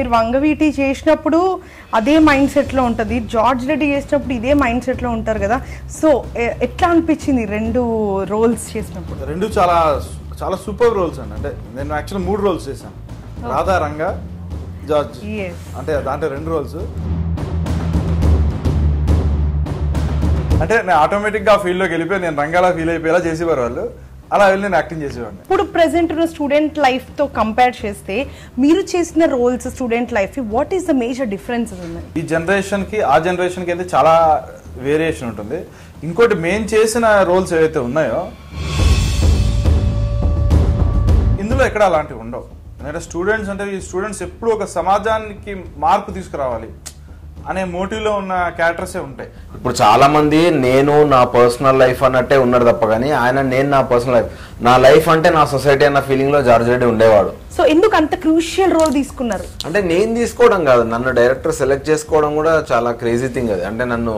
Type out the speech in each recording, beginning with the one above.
మీరు వంగవీటి చేసినప్పుడు అదే మైండ్ సెట్లో ఉంటుంది, జార్జ్ రెడ్డి చేసినప్పుడు ఇదే మైండ్ సెట్లో ఉంటారు కదా. సో ఎట్లా అనిపించింది రెండు రోల్స్ చేసినప్పుడు? రెండు చాలా చాలా సూపర్ రోల్స్ అండి. అంటే నేను యాక్చువల్లీ 3 రోల్స్ చేశాను, రాధా, రంగా, జార్జ్. అంటే దాంట్లో 2 రోల్స్. అంటే నేను ఆటోమేటిక్గా ఆ ఫీల్డ్లోకి వెళ్ళిపోయి నేను రంగాలా ఫీల్ అయిపోయేలా చేసేవారు వాళ్ళు. అలా వెళ్ళి నేను యాక్టింగ్ చేసేవాడిని. ఇప్పుడు ప్రెసెంట్ ఉన్న స్టూడెంట్ లైఫ్తో కంపేర్ చేస్తే మీరు చేసిన roles student life, what is the major difference? ఈ జనరేషన్కి ఆ జనరేషన్కి అయితే చాలా వేరియేషన్ ఉంటుంది. ఇంకోటి మేము చేసిన రోల్స్ ఏవైతే ఉన్నాయో ఇందులో ఎక్కడ అలాంటివి ఉండవు. ఎందుకంటే స్టూడెంట్స్ అంటే ఈ స్టూడెంట్స్ ఎప్పుడు ఒక సమాజానికి మార్పు తీసుకురావాలి అనే మోటివ్లో ఉన్న క్యారెక్టర్సే ఉంటాయి. ఇప్పుడు చాలా మంది నేను నా పర్సనల్ లైఫ్ అన్నట్టే ఉన్నారు తప్ప కానీ ఆయన నేను నా పర్సనల్ లైఫ్, నా లైఫ్ అంటే నా సొసైటీ అన్న ఫీలింగ్ లో జార్జ్ రెడ్డి ఉండేవాడు. సో ఎందుకు అంత క్రూషియల్ రోల్ తీసుకున్నారు? అంటే నేను తీసుకోవడం కాదు, నన్ను డైరెక్టర్ సెలెక్ట్ చేసుకోవడం కూడా చాలా క్రేజీ థింగ్ అది. అంటే నన్ను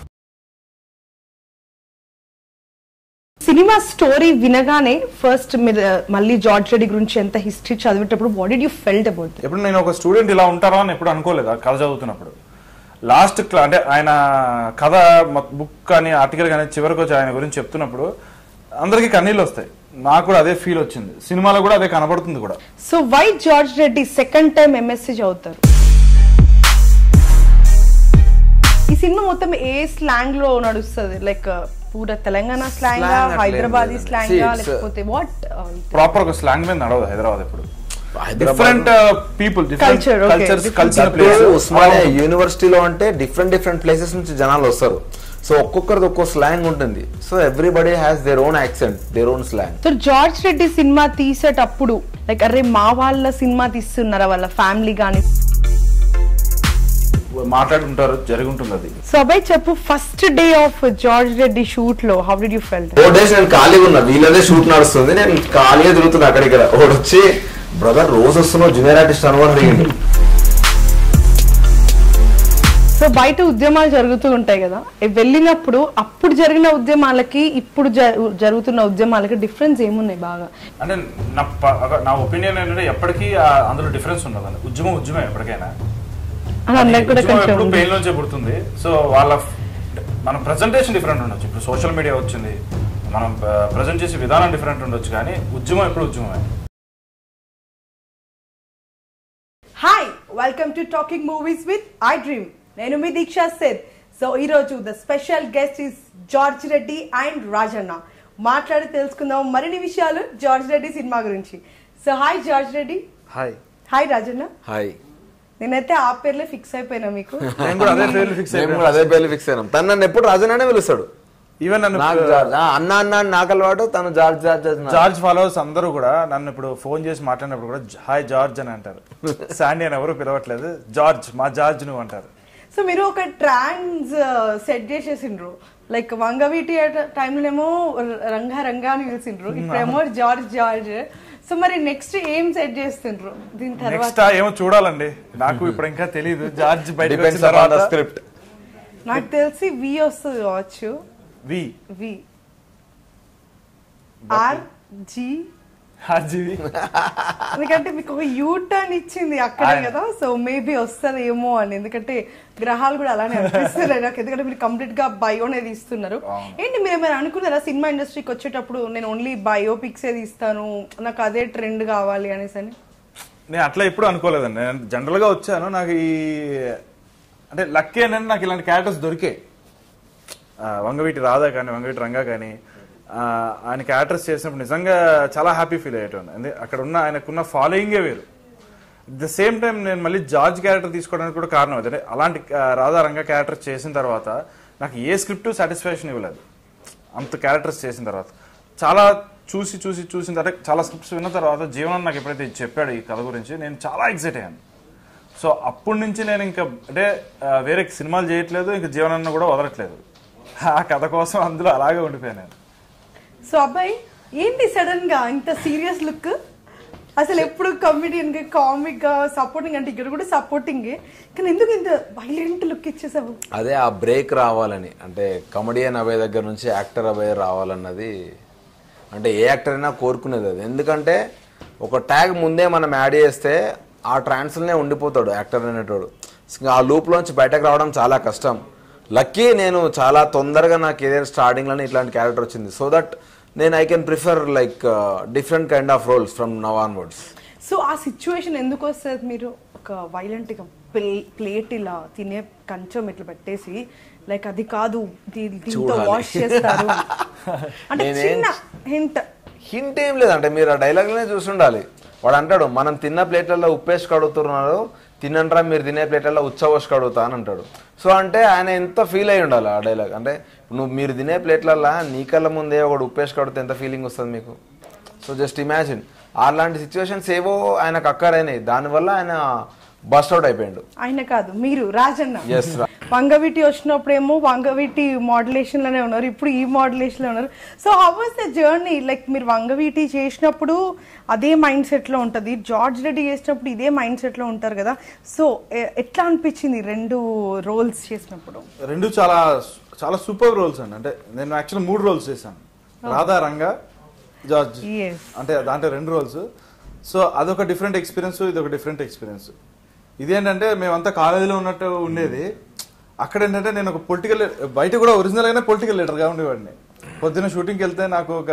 సినిమా స్టోరీ వినగానే ఫస్ట్ మీరు మళ్ళీ జార్జ్ రెడ్డి గురించి ఎంత హిస్టరీ చదివేటప్పుడు what did you felt about? ఎప్పుడు నేను ఒక స్టూడెంట్ ఇలా ఉంటారా అని ఎప్పుడు అనుకోలేదు కథ చదువుతున్నప్పుడు. లాస్ట్ అంటే ఆయన కథ బుక్ కానీ ఆర్టికల్ కానీ చివరికి వచ్చి ఆయన గురించి చెప్తున్నప్పుడు అందరికి కన్నీళ్ళు వస్తాయి. నాకు కూడా అదే ఫీల్ వచ్చింది, సినిమాలో కూడా అదే కనబడుతుంది కూడా. So why George Reddy second time MSc చదువుతారు? ఈ సినిమా మొత్తం ఏ స్లాంగ్ లో నడుస్తుంది? లైక్ పూరా తెలంగాణ స్లాంగ్, హైదరాబాదీ స్లాంగ్, లేకపోతే వాట్? ప్రాపర్ ఒక స్లాంగ్ మీద నడవదు హైదరాబాద్. ఎప్పుడు డిఫరెంట్ పీపుల్, ఉస్మానియా యూనివర్సిటీలో అంటే డిఫరెంట్ ప్లేసెస్ నుంచి జనాలు వస్తారు. సో ఒక్కొక్కరిది ఒక్కో స్లాంగ్ ఉంటుంది. So everybody has their own accent, their own slang. So George Reddy cinema తీసేటప్పుడు లైక్ అరే మా వాళ్ళ సినిమా తీస్తున్నారా, వాళ్ళ ఫ్యామిలీ గానీ మాట్లాడుకుంటారు, జరుగుంటుంది అది. సో అబ్బాయి చెప్పు, first day of George Reddy shoot లో how did you felt? 4 days నేను ఖాళీగా ఉన్నా, వీళ్ళదే షూట్ నడుస్తుంది, నేను ఖాళీగా తిరుగుతున్నా అక్కడిక్కడ. ఒకటి వచ్చి బ్రదర్ రోజు వస్తున్నావు జూనియర్ ఆర్టిస్ట్ అని కూడా అడిగింది. సో బయట ఉద్యమాలు జరుగుతూ ఉంటాయి కదా, వెళ్ళినప్పుడు అప్పుడు జరిగిన ఉద్యమాలకి ఇప్పుడు జరుగుతున్న ఉద్యమాలకి డిఫరెన్స్ ఏమున్నాయి బాగా? అంటే నా ఒపీనియన్ ఏంటంటే ఎప్పటికీ అందులో డిఫరెన్స్ ఉండదు. ఉద్యమం ఎప్పటికైనా పెయిన్ నుంచే పుడుతుంది. సో మన ప్రజెంటేషన్ డిఫరెంట్ ఉండొచ్చు. ఇప్పుడు సోషల్ మీడియా వచ్చింది, మనం ప్రజెంట్ చేసే విధానం డిఫరెంట్ ఉండొచ్చు, కానీ ఉద్యమం ఎప్పుడు ఉద్యమమే. Hi, welcome to talking movies with I dream. నేను మీ దీక్షా సేద్. సో ఈరోజు the special guest is George Reddy and Rajanna. మాట్లాడి తెలుసుకుందాం మరిన్ని విషయాలు జార్జ్ రెడ్డి సినిమా గురించి. So hi George Reddy. Hi. Hi Rajanna. Hi. నేనైతే ఆ పేర్లే ఫిక్స్ అయిపోయినా. మీకు అదే పేర్లు ఫిక్స్ అయినా. తను నన్ను ఎప్పుడు రాజన్ననే పిలుస్తాడు. ఈవెన్ నన్ను అన్న అన్న నాకు అలవాటు, తను జార్జ్ జార్జ్ ఫాలోవర్స్ అందరూ కూడా నన్ను ఇప్పుడు ఫోన్ చేసి మాట్లాడినప్పుడు కూడా హాయ్ జార్జ్ అని అంటారు. శాండీ అని ఎవరు పిలవట్లేదు, జార్జ్ మా జార్జ్ నువ్వు అంటారు. సో మీరు ఒక ట్రాన్స్ సెట్ చేసేసిండ్రు, లైక్ వంగవీటి టైంలోనేమో రంగా రంగా అని పిలిచిండ్రు, ఇప్పుడేమో జార్జ్ జార్జ్. సో మరి నెక్స్ట్ ఏం సెట్ చేస్తుండ్రు దీని తర్వాత? ఏమో చూడాలండి, నాకు ఇప్పుడు ఇంకా తెలియదు. జార్జ్ బయట స్క్రిప్ట్ నాకు తెలిసి వి వస్తుంది కావచ్చు. వి ఆర్జీ ఎందుకంటే మీకు ఒక యూటర్న్ ఇచ్చింది అక్కడే కదా, సో మేబీ వస్తుంది ఏమో అని. ఎందుకంటే గ్రహాలు కూడా అలానే అనిపిస్తున్నాయి నాకు, ఎందుకంటే మీరు కంప్లీట్ గా బయో అనేది ఇస్తున్నారు. ఏంటి మీరు ఏమైనా అనుకున్నారా సినిమా ఇండస్ట్రీకి వచ్చేటప్పుడు నేను ఓన్లీ బయోపిక్స్ ఏది ఇస్తాను, నాకు అదే ట్రెండ్ కావాలి అనేసి అని? నేను అట్లా ఎప్పుడు అనుకోలేదండి. నేను జనరల్ గా వచ్చాను, నాకు ఈ అంటే లక్కీ ఏంటంటే నాకు ఇలాంటి క్యారెక్టర్స్ దొరికే. వంగవీటి రాధా కానీ వంగవీటి రంగా కానీ ఆయన క్యారెక్టర్స్ చేసినప్పుడు నిజంగా చాలా హ్యాపీ ఫీల్ అయ్యేటోండి. అక్కడ ఉన్న ఆయనకున్న ఫాలోయింగే వేరు. అట్ ద సేమ్ టైం నేను మళ్ళీ జార్జ్ క్యారెక్టర్ తీసుకోవడానికి కూడా కారణం అదే. అలాంటి రాధా రంగా క్యారెక్టర్ చేసిన తర్వాత నాకు ఏ స్క్రిప్ట్ సాటిస్ఫాక్షన్ ఇవ్వలేదు. అంత క్యారెక్టర్స్ చేసిన తర్వాత చాలా చూసిన తర్వాత చాలా స్క్రిప్ట్స్ విన్న తర్వాత జీవనం నాకు ఎప్పుడైతే చెప్పాడు ఈ కథ గురించి, నేను చాలా ఎక్సైట్ అయ్యాను. సో అప్పటి నుంచి నేను ఇంకా అంటే వేరే సినిమాలు చేయట్లేదు, ఇంకా జీవనాన్ని కూడా వదలట్లేదు. ఆ కథ కోసం అందులో అలాగే ఉండిపోయాను. సో అబ్బాయి ఏంటి సడన్ గా ఇంత సీరియస్ లుక్? అసలు ఎప్పుడు కమెడియన్ గా కామిక్ గా సపోర్టింగ్, అంటే ఇక్కడ కూడా సపోర్టింగ్, కానీ ఎందుకు ఇంత వైలెంట్ లుక్ ఇచ్చేసావు? అదే ఆ బ్రేక్ రావాలని, అంటే కమెడియన్ అబ్బాయి దగ్గర నుంచి యాక్టర్ అబ్బాయి రావాలన్నది, అంటే ఏ యాక్టర్ అయినా కోరుకునేది అది. ఎందుకంటే ఒక ట్యాగ్ ముందే మనం యాడ్ చేస్తే ఆ ట్రాన్స్లోనే ఉండిపోతాడు యాక్టర్ అనేటోడు. ఆ లూప్లోంచి బయటకు రావడం చాలా కష్టం. లక్కీ నేను చాలా తొందరగా నా కెరీర్ స్టార్టింగ్లోనే ఇట్లాంటి క్యారెక్టర్ వచ్చింది. సో దట్ నేను I can prefer like different kind of roles from now onwards. So ఆ సిచ్యువేషన్ ఎందుకు వస్తుంది? మీరు ఒక వైలెంట్గా ప్లేట్ ఇలా తినే కంచం ఇట్లా పెట్టేసి లైక్ అది కాదు దీంతో వాష్ చేస్తారు అంటే చిన్న హింట్ ఏం లేదంటే మీరు ఆ డైలాగ్లోనే చూసుండాలి. వాడు అంటాడు మనం తిన్న ప్లేట్లలో ఉప్పేసి కడుగుతున్నారు, తినంటారా మీరు తినే ప్లేట్లలో ఉచ్చవోసి కడుగుతా అని అంటాడు. సో అంటే ఆయన ఎంత ఫీల్ అయి ఉండాలి ఆ డైలాగ్. అంటే మీరు తినే ప్లేట్లల్లో నీ కళ్ళ ముందే ఒకడు ఉప్పేసి కడితే ఎంత ఫీలింగ్ వస్తుంది మీకు? సో జస్ట్ ఇమాజిన్ అలాంటి సిచ్యువేషన్స్ ఏవో ఆయనకు అక్కరైనాయి, దానివల్ల ఆయన బస్ట్ అవుట్ అయిపోయాడు. ఆయన కాదు మీరు రాజన్న. వంగవీటి వచ్చినప్పుడేమో వంగవీటి మోడ్యులేషన్ లోనే ఉన్నారు, ఇప్పుడు ఈ మోడ్యులేషన్ లో ఉన్నారు. So how was the journey? Like మీరు వంగవీటి చేసినప్పుడు అదే మైండ్ సెట్ లో ఉంటది, జార్జ్ రెడ్డి చేసినప్పుడు ఇదే మైండ్ సెట్ లో ఉంటారు కదా. సో ఎట్లా అనిపించింది రెండు రోల్స్ చేసినప్పుడు? రెండు చాలా చాలా సూపర్ రోల్స్ అండి. అంటే నేను యాక్చువల్లీ 3 రోల్స్ చేశాను, రాధా, రంగా, జార్జ్. అంటే దాంట్లో 2 రోల్స్. సో అదొక డిఫరెంట్ ఎక్స్పీరియన్స్, ఇదొక డిఫరెంట్ ఎక్స్పీరియన్స్. ఇదేంటంటే మేమంతా కాలేజీలో ఉన్నట్టు ఉండేది. అక్కడ ఏంటంటే నేను ఒక పొలిటికల్, బయట కూడా ఒరిజినల్ గానే పొలిటికల్ లీడర్గా ఉండేవాడిని. పొద్దున్న షూటింగ్కి వెళ్తే నాకు ఒక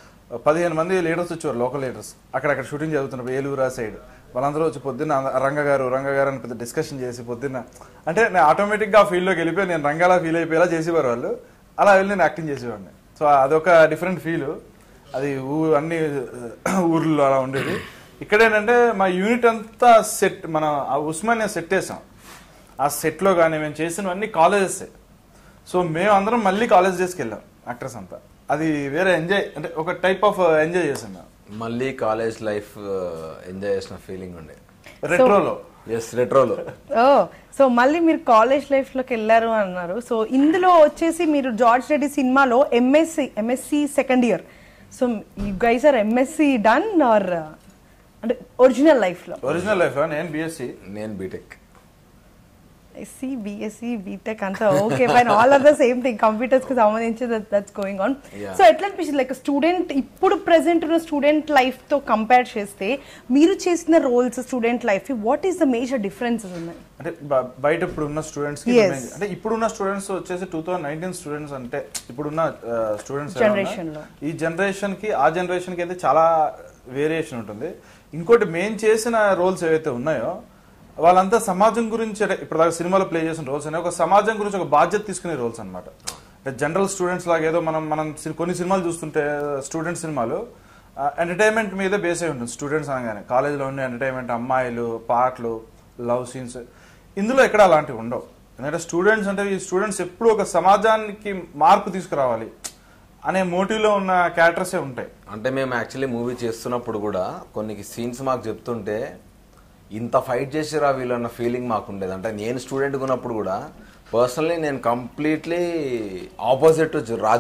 15 మంది లీడర్స్ వచ్చేవారు, లోకల్ లీడర్స్. అక్కడ షూటింగ్ జరుగుతున్నారు ఏలూరు ఆ సైడ్. వాళ్ళందరూ వచ్చి పొద్దున్న రంగ గారు అని పెద్ద డిస్కషన్ చేసి పొద్దున్న అంటే నేను ఆటోమేటిక్గా ఆ ఫీల్డ్లోకి వెళ్ళిపోయి నేను రంగాలా ఫీల్ అయిపోయేలా చేసేవారు వాళ్ళు. అలా వెళ్ళి నేను యాక్టింగ్ చేసేవాడిని. సో అదొక డిఫరెంట్ ఫీల్. అది అన్ని ఊర్లో అలా ఉండేది. ఇక్కడ ఏంటంటే మా యూనిట్ అంతా సెట్, మనం ఆ ఉస్మానియా సెట్ వేసాం. ఆ సెట్లో కానీ మేము చేసినవన్నీ కాలేజెస్. సో మేము అందరం మళ్ళీ కాలేజ్ డేస్కి వెళ్ళాం యాక్టర్స్ అంతా. అది వేరే ఎంజాయ్, అంటే ఒక టైప్ ఆఫ్ ఎంజాయ్ చేసాం మేము. మళ్ళీ కాలేజ్ లైఫ్ ఎంజాయ్ చేసిన ఫీలింగ్ ఉండే రెట్రోలో. రెట్రోలో. సో మళ్ళీ మీరు కాలేజ్ లైఫ్ లోకి వెళ్ళారు అన్నారు. సో ఇందులో వచ్చేసి మీరు జార్జ్ రెడ్డి సినిమాలో MSc second year. So you guys are MSc done are అంటే ఒరిజినల్ లైఫ్ లో? ఒరిజినల్ లైఫ్ లో నేను బిఎస్సి, నేను బీటెక్. ఎస్సీ బిఎస్సి బీటెక్ అంతా okay fine, all are the same thing, computers కి సంబంధించి దట్స్ గోయింగ్ ఆన్. సో ఎట్లా అనిపిస్తుంది లైక్ స్టూడెంట్, ఇప్పుడు ప్రెసెంట్ ఉన్న స్టూడెంట్ లైఫ్ తో కంపేర్ చేస్తే మీరు చేసిన roles student life what is the major differences ఉన్నాయి? అంటే బయట ఇప్పుడు ఉన్న స్టూడెంట్స్ కి, అంటే ఇప్పుడున్న స్టూడెంట్స్ వచ్చేసి 2019 స్టూడెంట్స్, అంటే ఇప్పుడున్న స్టూడెంట్స్ జనరేషన్ లో, ఈ జనరేషన్ కి ఆ జనరేషన్ కి అయితే చాలా వేరియేషన్ ఉంటుంది. ఇంకోటి మేము చేసిన రోల్స్ ఏవైతే ఉన్నాయో వాళ్ళంతా సమాజం గురించి, అంటే ఇప్పుడు దాకా సినిమాలో ప్లే చేసిన రోల్స్ అనే ఒక సమాజం గురించి ఒక బాధ్యత తీసుకునే రోల్స్ అనమాట. అంటే జనరల్ స్టూడెంట్స్ లాగా ఏదో మనం కొన్ని సినిమాలు చూస్తుంటే స్టూడెంట్ సినిమాలు ఎంటర్టైన్మెంట్ మీద బేస్ అయి ఉంటుంది. స్టూడెంట్స్ అనగానే కాలేజీలో ఉండే ఎంటర్టైన్మెంట్, అమ్మాయిలు, పాటలు, లవ్ సీన్స్. ఇందులో ఎక్కడ అలాంటివి ఉండవు. ఎందుకంటే స్టూడెంట్స్ అంటే ఈ స్టూడెంట్స్ ఎప్పుడు ఒక సమాజానికి మార్పు తీసుకురావాలి అనే మోటివ్లో ఉన్న క్యారెక్టర్సే ఉంటాయి. అంటే మేము యాక్చువల్లీ మూవీ చేస్తున్నప్పుడు కూడా కొన్ని సీన్స్ మాకు చెప్తుంటే ఇంత ఫైట్ చేసిరా వీళ్ళు అన్న ఫీలింగ్ మాకు ఉండేది. అంటే నేను స్టూడెంట్గా ఉన్నప్పుడు కూడా పర్సనలీ నేను కంప్లీట్లీ ఆపోజిట్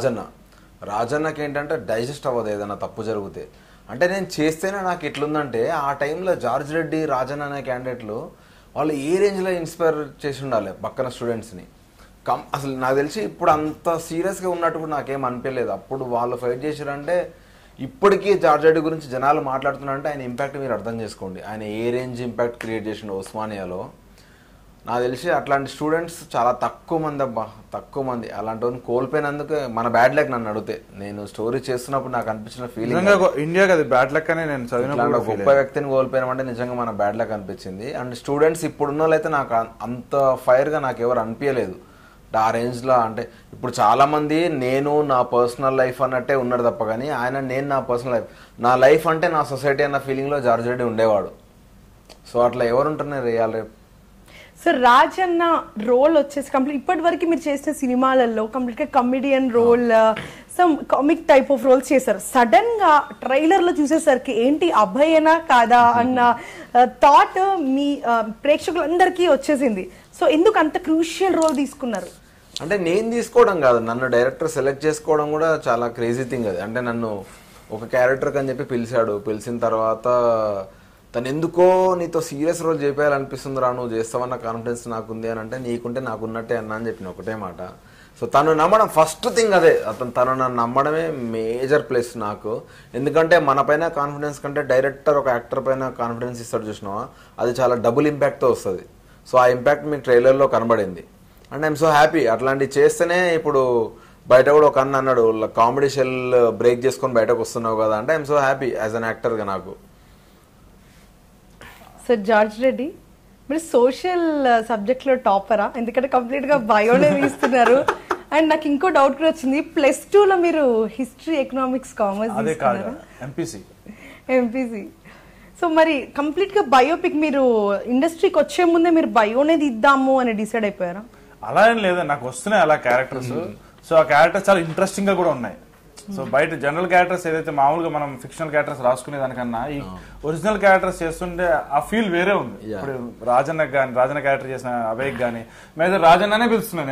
రాజన్నకి ఏంటంటే డైజెస్ట్ అవ్వదు ఏదైనా తప్పు జరిగితే. అంటే నేను చేస్తేనే నాకు ఎట్లుందంటే ఆ టైంలో జార్జ్ రెడ్డి, రాజన్న అనే క్యాండిడేట్లు వాళ్ళు ఏ రేంజ్లో ఇన్స్పైర్ చేసి ఉండాలి పక్కన స్టూడెంట్స్ని. అసలు నాకు తెలిసి ఇప్పుడు అంత సీరియస్గా ఉన్నట్టు కూడా నాకేం అనిపించలేదు. అప్పుడు వాళ్ళు ఫైట్ చేశారంటే ఇప్పటికీ జార్జ్ రెడ్డి గురించి జనాలు మాట్లాడుతున్నారంటే ఆయన ఇంపాక్ట్ మీరు అర్థం చేసుకోండి. ఆయన ఏ రేంజ్ ఇంపాక్ట్ క్రియేట్ చేసిండు ఉస్మానియాలో. నాకు తెలిసి అట్లాంటి స్టూడెంట్స్ చాలా తక్కువ మంది. అలాంటి వాళ్ళని కోల్పోయినందుకు మన బ్యాడ్ లక్. నన్ను అడిగితే నేను స్టోరీ చేస్తున్నప్పుడు నాకు అనిపించిన ఫీలింగ్ ఇండియాకి అది బ్యాడ్ లక్ అనే నేను చదివిన గొప్ప వ్యక్తిని కోల్పోయినామంటే నిజంగా మన బ్యాడ్ లక్ అనిపించింది. అండ్ స్టూడెంట్స్ ఇప్పుడున్న వాళ్ళైతే నాకు అంత ఫైర్గా నాకు ఎవరు అనిపించలేదు ఆ రేంజ్లో. అంటే ఇప్పుడు చాలామంది నేను నా పర్సనల్ లైఫ్ అన్నట్టే ఉన్నాడు తప్ప కానీ ఆయన నేను నా పర్సనల్ లైఫ్, నా లైఫ్ అంటే నా సొసైటీ అన్న ఫీలింగ్లో జార్జ్ రెడ్డి ఉండేవాడు. సో అట్లా ఎవరు ఉంటున్నారు రేయాలి రేపు. సో రాజన్న రోల్ వచ్చేసి కంప్లీట్ ఇప్పటి వరకు మీరు చేసిన సినిమాలలో కంప్లీట్గా comedian role, some comic type of roles చేశారు. సడన్ గా ట్రైలర్ లో చూసేసరికి ఏంటి అభయనా కాదా అన్న థాట్ మీ ప్రేక్షకులందరికీ వచ్చేసింది. సో ఎందుకు అంత క్రూషియల్ రోల్ తీసుకున్నారు? అంటే నేను తీసుకోవడం కాదు, నన్ను డైరెక్టర్ సెలెక్ట్ చేసుకోవడం కూడా చాలా క్రేజీ థింగ్ అది. అంటే నన్ను ఒక క్యారెక్టర్ అని చెప్పి పిలిచాడు. పిలిచిన తర్వాత తను ఎందుకో నీతో సీరియస్ రోల్ చేయాలనిపిస్తుంది రా, నువ్వు చేస్తావన్న కాన్ఫిడెన్స్ నాకుంది అని అంటే నీకుంటే నాకున్నట్టే అన్నా అని చెప్పిన ఒకటే మాట. సో తను నమ్మడం ఫస్ట్ థింగ్ అదే, తను నన్ను నమ్మడమే మేజర్ ప్లస్ నాకు. ఎందుకంటే మన పైన కాన్ఫిడెన్స్ కంటే డైరెక్టర్ ఒక యాక్టర్ పైన కాన్ఫిడెన్స్ ఇస్తాడు చూసినావా, అది చాలా డబుల్ ఇంపాక్ట్తో వస్తుంది. సో ఆ ఇంపాక్ట్ మీకు ట్రైలర్లో కనబడింది. అండ్ ఐఎమ్ సో హ్యాపీ అట్లాంటివి చేస్తేనే. ఇప్పుడు బయట కూడా ఒక అన్న అన్నాడు కామెడీ షెల్ బ్రేక్ చేసుకొని బయటకు వస్తున్నావు కదా అంటే, I'm so happy as an యాక్టర్గా నాకు. సార్ జార్జ్ రెడ్డి మీరు సోషల్ సబ్జెక్ట్లో టాపరా? ఎందుకంటే కంప్లీట్గా బయోనే తీస్తున్నారు. అండ్ నాకు ఇంకో డౌట్ కూడా వచ్చింది, +2లో మీరు హిస్టరీ, ఎకనామిక్స్, కామర్స్ తీసుకున్నారు, ఎంపీసీ. సో మరి కంప్లీట్గా బయోపిక్ మీరు ఇండస్ట్రీకి వచ్చే ముందే మీరు బయోనే తీద్దాము అని డిసైడ్ అయిపోయారా? అలా ఏం లేదా, నాకు వస్తున్నాయి అలా క్యారెక్టర్స్. సో ఆ క్యారెక్టర్స్ చాలా ఇంట్రెస్టింగ్ గా కూడా ఉన్నాయి. సో బయట జనరల్ క్యారెక్టర్స్ ఏదైతే మామూలుగా మనం ఫిక్షనల్ క్యారెక్టర్స్ రాసుకునే దానికన్నా ఈ ఒరిజినల్ క్యారెక్టర్స్ చేస్తుంటే ఆ ఫీల్ వేరే ఉంది. ఇప్పుడు రాజన్న క్యారెక్టర్ చేసిన అభయ్ గానీ మీద రాజన్ననే పిలుస్తున్నాను.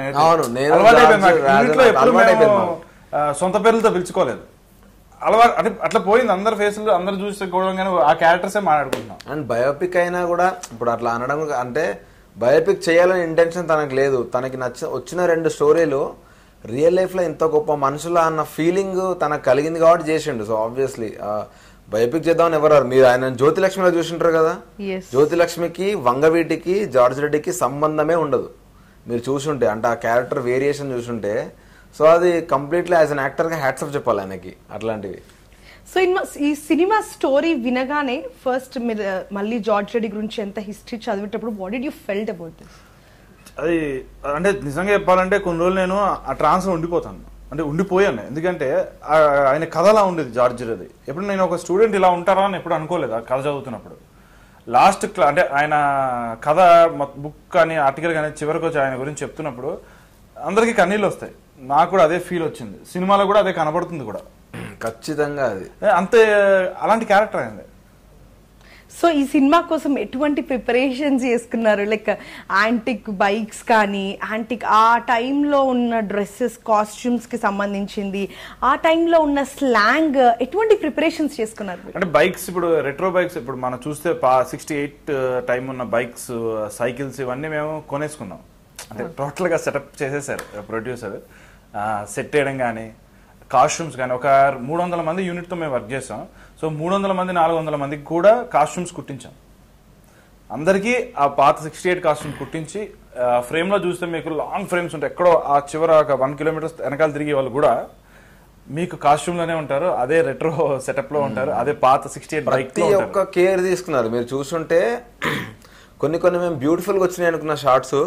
సొంత పేర్లతో పిలుచుకోలేదు, అలవాటు అంటే అట్లా పోయింది. అందరు ఫేసులు అందరు చూసుకోవడం కానీ ఆ క్యారెక్టర్సే మాట్లాడుకుంటున్నాం. అండ్ బయోపిక్ అయినా కూడా ఇప్పుడు అట్లా అనడం అంటే బయోపిక్ చేయాలని ఇంటెన్షన్ తనకు లేదు. తనకి వచ్చిన 2 స్టోరీలు రియల్ లైఫ్లో ఇంత గొప్ప మనుషుల అన్న ఫీలింగ్ తనకు కలిగింది కాబట్టి చేసిండు. సో ఆబ్వియస్లీ బయోపిక్ చేద్దామని ఎవరు, మీరు ఆయన జ్యోతిలక్ష్మిలో చూసింటారు కదా, జ్యోతిలక్ష్మికి వంగవీటికి జార్జ్ రెడ్డికి సంబంధమే ఉండదు మీరు చూసుంటే. అంటే ఆ క్యారెక్టర్ వేరియేషన్ చూసుంటే. సో అది కంప్లీట్లీ యాజ్ అన్ యాక్టర్గా హ్యాట్స్ ఆఫ్ చెప్పాలి ఆయనకి అట్లాంటివి. సో ఈ సినిమా స్టోరీ వినగానే ఫస్ట్ మీరు మళ్ళీ జార్జ్ రెడ్డి గురించి ఎంత హిస్టరీ చదివేటప్పుడు what did you felt about this? అది అంటే నిజంగా చెప్పాలంటే కొన్ని రోజులు నేను ఆ ట్రాన్స్లో ఉండిపోతాను, అంటే ఉండిపోయాను. ఎందుకంటే ఆయన కథ అలా ఉండేది జార్జ్ రెడ్డి. ఎప్పుడు నేను ఒక స్టూడెంట్ ఇలా ఉంటారా అని ఎప్పుడు అనుకోలేదు ఆ కథ చదువుతున్నప్పుడు. లాస్ట్ అంటే ఆయన కథ బుక్ కానీ ఆర్టికల్ కానీ చివరికి వచ్చి ఆయన గురించి చెప్తున్నప్పుడు అందరికీ కన్నీళ్ళు వస్తాయి. నాకు కూడా అదే ఫీల్ వచ్చింది, సినిమాలో కూడా అదే కనబడుతుంది కూడా ఖచ్చితంగా. అది అంతే, అలాంటి క్యారెక్టర్ అయింది. సో ఈ సినిమా కోసం ఎటువంటి ప్రిపరేషన్స్ చేసుకున్నారు? లైక్ యాంటిక్ బైక్స్ కానీ, యాంటిక్ ఆ టైంలో ఉన్న డ్రెస్సెస్, కాస్ట్యూమ్స్కి సంబంధించింది, ఆ టైంలో ఉన్న స్లాంగ్, ఎటువంటి ప్రిపరేషన్స్ చేసుకున్నారు? అంటే బైక్స్, ఇప్పుడు రెట్రో బైక్స్ ఇప్పుడు మనం చూస్తే 68 టైం ఉన్న బైక్స్, సైకిల్స్ ఇవన్నీ మేము కొనేసుకున్నాం. అంటే టోటల్గా సెటప్ చేసేసారు ప్రొడ్యూసర్. సెట్ చేయడం కానీ, కాస్ట్యూమ్స్ కానీ ఒక 300 మంది యూనిట్తో మేము వర్క్ చేసాం. సో 300 మంది 400 మందికి కూడా కాస్ట్యూమ్స్ కుట్టించాం. అందరికీ ఆ పాత 68 కాస్ట్యూమ్స్ కుట్టించి ఫ్రేమ్లో చూస్తే మీకు లాంగ్ ఫ్రేమ్స్ ఉంటాయి, ఎక్కడో ఆ చివర ఒక 1 కిలోమీటర్స్ వెనకాల తిరిగే వాళ్ళు కూడా మీకు కాస్ట్యూమ్లోనే ఉంటారు, అదే రెట్రో సెటప్లో ఉంటారు, అదే పాత 68 బైక్. ప్రతి ఒక్క కేర్ తీసుకున్నారు. మీరు చూస్తుంటే కొన్ని మేము బ్యూటిఫుల్గా వచ్చినాయి అనుకున్న షార్ట్స్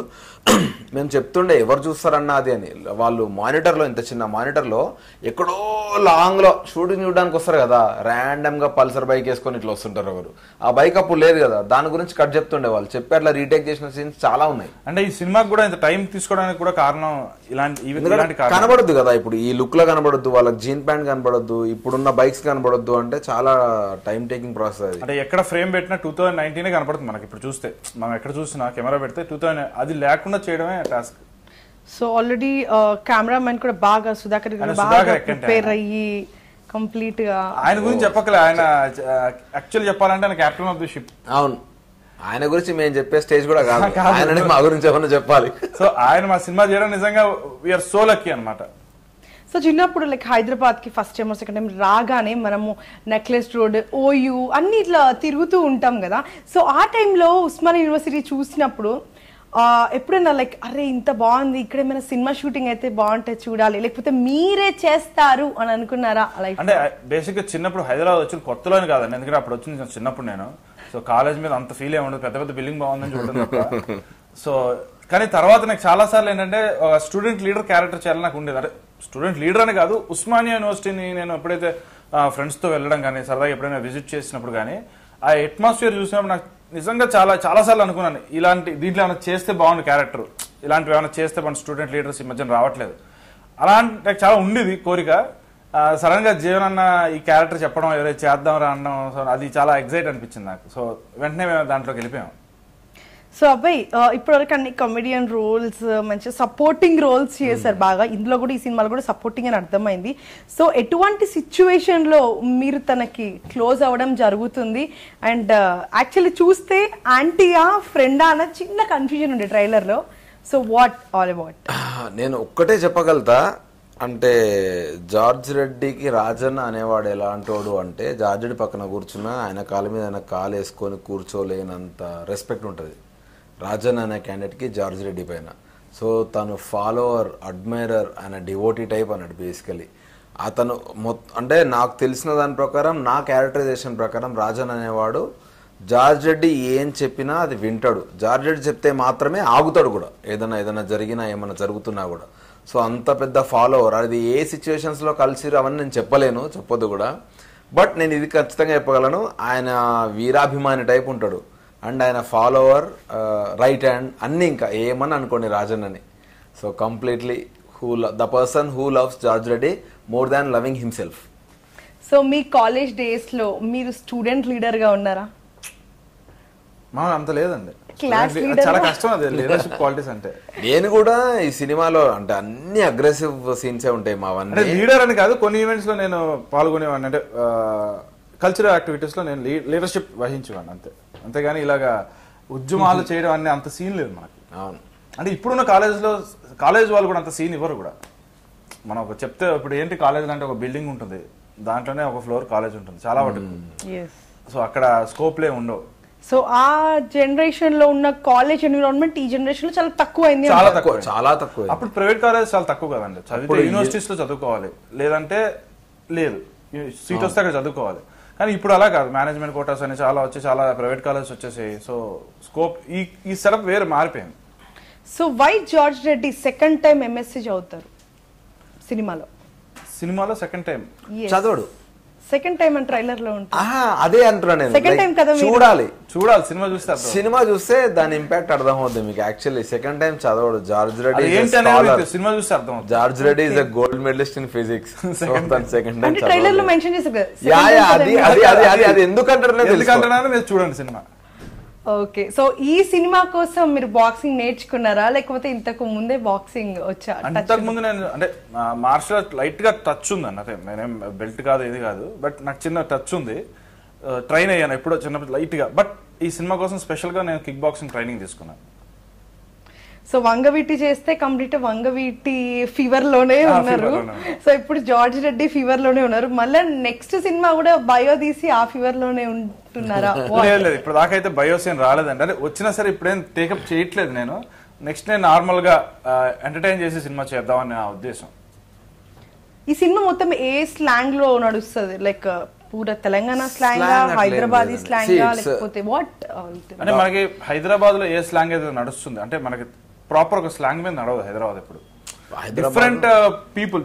మేము చెప్తుండే ఎవరు చూస్తారన్నా అది అని. వాళ్ళు మానిటర్లో, ఇంత చిన్న మానిటర్లో ఎక్కడో లాంగ్లో షూటింగ్ చూడడానికి వస్తారు కదా, ర్యాండమ్గా పల్సర్ బైక్ వేసుకొని ఇట్లా వస్తుంటారు ఎవరు. ఆ బైక్ అప్పుడు లేదు కదా, దాని గురించి కట్ చెప్తుండే వాళ్ళు. చెప్పి అట్లా రీటేక్ చేసిన సీన్స్ చాలా ఉన్నాయి. అంటే ఈ సినిమాకి కూడా ఇంత టైం తీసుకోవడానికి కూడా కారణం ఇలాంటి కనబడద్దు కదా, ఇప్పుడు ఈ లుక్ లో కనబడద్దు, వాళ్ళకి జీన్ ప్యాంట్ కనబడద్దు, ఇప్పుడున్న బైక్స్ కనబడద్దు, అంటే చాలా టైం టేకింగ్ ప్రాసెస్ అది. అంటే ఎక్కడ ఫ్రేమ్ పెట్టినా 2019 కనపడుతుంది మనకి. ఇప్పుడు చూస్తే మనం ఎక్కడ చూసినా కెమెరా పెడితే 2000 అది లేకుండా చేయడమే టాస్క్. సో ఆల్రెడీ కెమెరామెన్ కూడా బాగా సుధాకర్ ప్రిపేర్ అయ్యి కంప్లీట్ గా. ఆయన గురించి చెప్పకలే, ఆయన యాక్చువల్ చెప్పాలంటే ఆయన కెప్టెన్ ఆఫ్ ది షిప్. అవును, ఆయన గురించి మేము చెప్పే స్టేజ్ కూడా కాదు, ఆయన మా గురించి ఏమన్నా చెప్పాలి. సో ఆయన మా సినిమా చేయడం నిజంగా వీఆర్ సో లక్కీ అనమాట. సో చిన్నప్పుడు లైక్ హైదరాబాద్కి ఫస్ట్ టైం సెకండ్ టైం రాగానే మనము నెక్లెస్ రోడ్, ఓయూ అన్ని ఇట్లా తిరుగుతూ ఉంటాం కదా. సో ఆ టైంలో ఉస్మానియా యూనివర్సిటీ చూసినప్పుడు ఎప్పుడైనా లైక్ అరే ఇంత బాగుంది, ఇక్కడ ఏమైనా సినిమా షూటింగ్ అయితే బాగుంటుంది చూడాలి, లేకపోతే మీరే చేస్తారు అని అనుకున్నారా? లైక్ అంటే బేసిక్గా చిన్నప్పుడు హైదరాబాద్ వచ్చిన కొత్తలోనే కాదండి, ఎందుకంటే అప్పుడు వచ్చింది చిన్నప్పుడు నేను. సో కాలేజ్ మీద అంత ఫీల్ ఏముండదు, పెద్ద పెద్ద బిల్డింగ్ బాగుందని చూడడం. సో కానీ తర్వాత నాకు చాలా సార్లు ఏంటంటే స్టూడెంట్ లీడర్ క్యారెక్టర్ చేయాలని నాకు ఉండేది. అంటే స్టూడెంట్ లీడర్ అని కాదు, ఉస్మానియా యూనివర్సిటీని నేను ఎప్పుడైతే ఫ్రెండ్స్తో వెళ్ళడం కానీ, సరదాగా ఎప్పుడైనా విజిట్ చేసినప్పుడు కానీ, ఆ అట్మాస్ఫియర్ చూసినప్పుడు నాకు నిజంగా చాలా సార్లు అనుకున్నాను, ఇలాంటి దీంట్లో ఏమైనా చేస్తే బాగుంది క్యారెక్టర్, ఇలాంటివి ఏమైనా చేస్తే మన స్టూడెంట్ లీడర్స్ ఈ మధ్యన రావట్లేదు. అలాంటి నాకు చాలా ఉండేది కోరిక. సడన్ గా జీవన్ అన్న ఈ క్యారెక్టర్ చెప్పడం, ఎవరైతే చేద్దాం రా అనడం, సో అది చాలా ఎగ్జైట్ అనిపించింది నాకు. సో వెంటనే మేము దాంట్లోకి వెళ్ళిపోయాం. సో అబ్బాయి ఇప్పటివరకు అన్ని కమెడియన్ రోల్స్, మంచి సపోర్టింగ్ రోల్స్ చేశారు బాగా. ఇందులో కూడా ఈ సినిమాలో కూడా సపోర్టింగ్ అని అర్థమైంది. సో ఎటువంటి సిచ్యువేషన్లో మీరు తనకి క్లోజ్ అవ్వడం జరుగుతుంది? అండ్ యాక్చువల్లీ చూస్తే ఆంటీయా ఫ్రెండా అన్న చిన్న కన్ఫ్యూజన్ ఉండే ట్రైలర్లో. So what all about? నేను ఒక్కటే చెప్పగలుగుతా, అంటే జార్జ్ రెడ్డికి రాజన్న అనేవాడు ఎలాంటోడు అంటే, జార్జ్ రెడ్డి పక్కన కూర్చున్నా ఆయన కాళ్ళ మీద ఆయన కాలు వేసుకొని కూర్చోలేనంత రెస్పెక్ట్ ఉంటుంది రాజన్న అనే క్యాండిడేట్కి జార్జ్ రెడ్డి పైన. సో తను ఫాలోవర్, అడ్మైరర్, ఆయన డివోటీ టైప్ అన్నాడు బేసికలీ. అతను అంటే నాకు తెలిసిన దాని ప్రకారం, నా క్యారెక్టరైజేషన్ ప్రకారం రాజన్ అనేవాడు జార్జ్ రెడ్డి ఏం చెప్పినా అది వింటాడు. జార్జ్ రెడ్డి చెప్తే మాత్రమే ఆగుతాడు కూడా, ఏదైనా జరిగినా ఏమైనా జరుగుతున్నా కూడా. సో అంత పెద్ద ఫాలోవర్. అది ఏ సిచ్యువేషన్స్లో కలిసి అవన్నీ నేను చెప్పొద్దు కూడా. బట్ నేను ఇది ఖచ్చితంగా చెప్పగలను, ఆయన వీరాభిమాని టైప్ ఉంటాడు. అండ్ ఆయన ఫాలోవర్, రైట్ హ్యాండ్, అన్నీ ఇంకా ఏమని అనుకోండి రాజన్ అని. So completely the person who loves George Reddy more than loving himself. So మీ కాలేజ్ డేస్ లో మీరు స్టూడెంట్ లీడర్ గా ఉన్నారా? మా అంత లేదండి, క్లాస్ లీడర్. చాలా కష్టం అది లీడర్షిప్ క్వాలిటీస్ అంటే. నేను కూడా ఈ సినిమాలో అంటే అన్ని అగ్రెసివ్ సీన్సే ఉంటాయి మావన్నీ. లీడర్ అని కాదు, కొన్ని ఈవెంట్స్ లో నేను పాల్గొనేవాడిని. అంటే కల్చరల్ యాక్టివిటీస్ లో నేను లీడర్షిప్ వహించేవాడిని అంతే. అంతేగాని ఇలాగా ఉద్యమాలు చేయడం అనే అంత సీన్ లేదు మనకి. అవును. అంటే ఇప్పుడున్న కాలేజ్ వాళ్ళు కూడా అంత సీన్ ఇవ్వరు కూడా. మనం ఒక చెప్తే ఇప్పుడు ఏంటి కాలేజ్ అంటే ఒక బిల్డింగ్ ఉంటుంది, దాంట్లోనే ఒక ఫ్లోర్ కాలేజ్ ఉంటుంది చాలా వాటి. సో అక్కడ స్కోప్లే ఉండవు. సో ఆ జనరేషన్ లో ఉన్న కాలేజ్ ఎన్విరాన్మెంట్ ఈ జనరేషన్ లో చాలా తక్కువ అయింది. చాలా తక్కువ. అప్పుడు ప్రైవేట్ కాలేజ్ చాలా తక్కువ కదండి. చదివితే యూనివర్సిటీస్ లో చదువుకోవాలి, లేదంటే లేదు, సీట్ వస్తే అక్కడ చదువుకోవాలి. కానీ ఇప్పుడు అలా కాదు, మేనేజ్మెంట్ కోటాస్ అని చాలా వచ్చి చాలా ప్రైవేట్ కాలేజ్ వచ్చేసాయి. సో స్కోప్ ఈ సెటప్ వేరే మారిపోయింది. So why George Reddy second time MSc చదువుతారు సినిమాలో సెకండ్ టైం చదవడు. సెకండ్ టైం అని ట్రైలర్ లో ఉంటుంది. అదే అంటున్నా సెకండ్ టైం కదా, చూడాలి సినిమా చూస్తే దాని ఇంపాక్ట్ అర్థం అవుతుంది మీకు. యాక్చువల్లీ సెకండ్ టైం చదవడు జార్జ్ రెడ్డి. సినిమా చూస్తే అర్థం అవుతుంది. George Reddy is a gold medalist in physics. Second time trailer లో మెన్షన్ చేశారు. అది ఎందుకంటారు చూడండి సినిమా. ఓకే, సో ఈ సినిమా కోసం మీరు బాక్సింగ్ నేర్చుకున్నారా, లేకపోతే ఇంతకు ముందే బాక్సింగ్ వచ్చా? ఇంతకు ముందు నేను అంటే మార్షల్ ఆర్ట్ లైట్ గా టచ్ ఉందండి. అంటే నేనేం బెల్ట్ కాదు, ఇది కాదు, బట్ నాకు చిన్న టచ్ ఉంది. ట్రైన్ అయ్యాను ఎప్పుడో చిన్నప్పుడు లైట్ గా. బట్ ఈ సినిమా కోసం స్పెషల్ గా నేను కిక్ బాక్సింగ్ ట్రైనింగ్ తీసుకున్నాను. సో వంగవీటి చేస్తే కంప్లీట్ వంగవీటి ఫీవర్ లోనే ఉన్నారు. సో ఇప్పుడు జార్జ్ రెడ్డి ఫీవర్ లోనే ఉన్నారు. మళ్ళీ నెక్స్ట్ సినిమా కూడా బయో తీసి ఆ ఫీవర్ లోనే ఉంటున్నారా? లేదు, ఇప్పుడు దాకైతే బయోస్ ఏం రాలేదండి. అంటే వచ్చినా సరే ఇప్పుడేం టేకప్ చేయట్లేదు నేను. నెక్స్ట్ నేను నార్మల్ గా ఎంటర్టైన్ చేసి సినిమా చేద్దామని నా ఉద్దేశం. ఈ సినిమా మొత్తం ఏ స్లాంగ్ లో నడుస్తుంది? లైక్ పూరా తెలంగాణ స్లాంగ్, హైదరాబాదీ స్లాంగ్, లేకపోతే వాట్? అంటే మనకి హైదరాబాద్ లో ఏ స్లాంగ్ అయితే నడుస్తుంది అంటే మనకి ప్రాపర్ ఒక స్లాంగ్ మీద నడవదు హైదరాబాద్. ఇప్పుడు డిఫరెంట్ పీపుల్,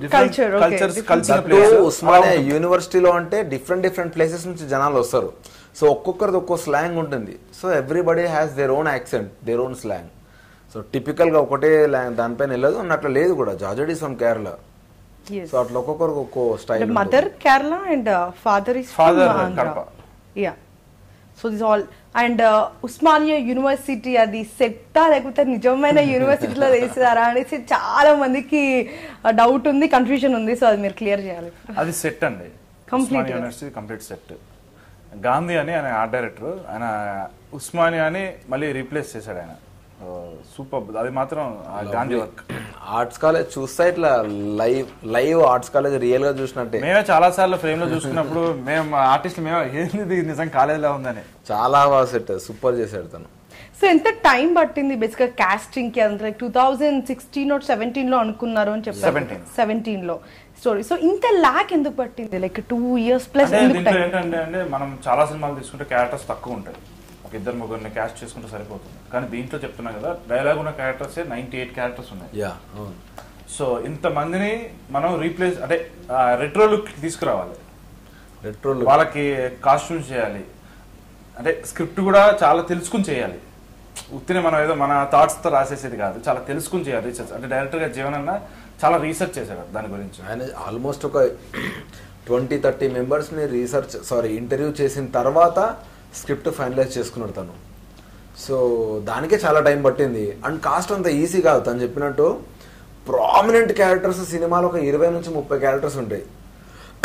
ఉస్మానియా యూనివర్సిటీలో అంటే డిఫరెంట్ ప్లేసెస్ నుంచి జనాలు వస్తారు. సో ఒక్కొక్కరిది ఒక్కో స్లాంగ్ ఉంటుంది. So everybody has their own accent, their own slang. So typical గా ఒకటే దానిపైన వెళ్ళదు అట్లా లేదు కూడా. George Reddy from Kerala. So అట్లా ఒక్కొక్కరికి ఒక్కో style. Mother Kerala and father is Andhra. Yeah, so this all. And Osmania university అది సెట్టా లేకపోతే నిజమైన యూనివర్సిటీలో వేసారా అనేసి చాలా మందికి డౌట్ ఉంది, కన్ఫ్యూజన్ ఉంది. సో అది మీరు క్లియర్ చేయాలి. అది సెట్ అండి, complete university complete set. Gandhi అని ఆయన ఆర్ట్ డైరెక్టర్, ఆయన ఉస్మానియాని మళ్ళీ రీప్లేస్ చేశాడు ఆయన. సూపర్, అది మాత్రం గాంధీ వర్క్. ఆర్ట్స్ కాలేజ్ చూస్తా ఇట్లా లైవ్ ఆర్ట్స్ కాలేజ్ రియల్ గా చూసినట్టే. మేమే చాలా సార్లు ఫ్రేమ్ లో చూసుకున్నప్పుడు మేము ఆర్టిస్ట్ ఏంది నిజం కాలేజ్ లో ఉందని. చాలా బాగా సెట్, సూపర్ చేశాడు తను. సో ఎంత టైం పట్టింది బేసిక్ గా కాస్టింగ్ కి? అంత 2016 or 17 లో అనుకున్నారు అని చెప్పారు. 17 లో స్టోరీ. సో ఇంత లాక్ ఎందుకు పట్టింది? Like 2 years plus. ఏంటంటే మనం చాలా సినిమాలు తీసుకుంటే క్యారెక్టర్స్ తక్కువ ఉంటాయి, ఒక ఇద్దరు ముగ్గురిని క్యాస్ట్ చేసుకుంటే సరిపోతుంది. కానీ దీంట్లో చెప్తున్నా కదా, డైలాగ్ ఉన్న క్యారెక్టర్స్ 98 క్యారెక్టర్స్ ఉన్నాయి. సో ఇంతమందిని మనం రీప్లేస్ అంటే రెట్రో లుక్ తీసుకురావాలి, వాళ్ళకి కాస్ట్యూమ్స్ చేయాలి, అంటే స్క్రిప్ట్ కూడా చాలా తెలుసుకుని చేయాలి. ఉత్తినే మనం ఏదో మన థాట్స్ తో రాసేసేది కాదు, చాలా తెలుసుకుని చేయాలి రీసెర్చ్. అంటే డైరెక్టర్ గా జీవన్ అన్న చాలా రీసెర్చ్ చేశాడు దాని గురించి. ఆయన ఆల్మోస్ట్ ఒక 20-30 మెంబర్స్ ని ఇంటర్వ్యూ చేసిన తర్వాత స్క్రిప్ట్ ఫైనలైజ్ చేసుకున్నాడు తను. సో దానికే చాలా టైం పట్టింది. అండ్ కాస్ట్ అంత ఈజీ కాదు. తను చెప్పినట్టు ప్రామినెంట్ క్యారెక్టర్స్ సినిమాలో ఒక 20 నుంచి 30 క్యారెక్టర్స్ ఉంటాయి.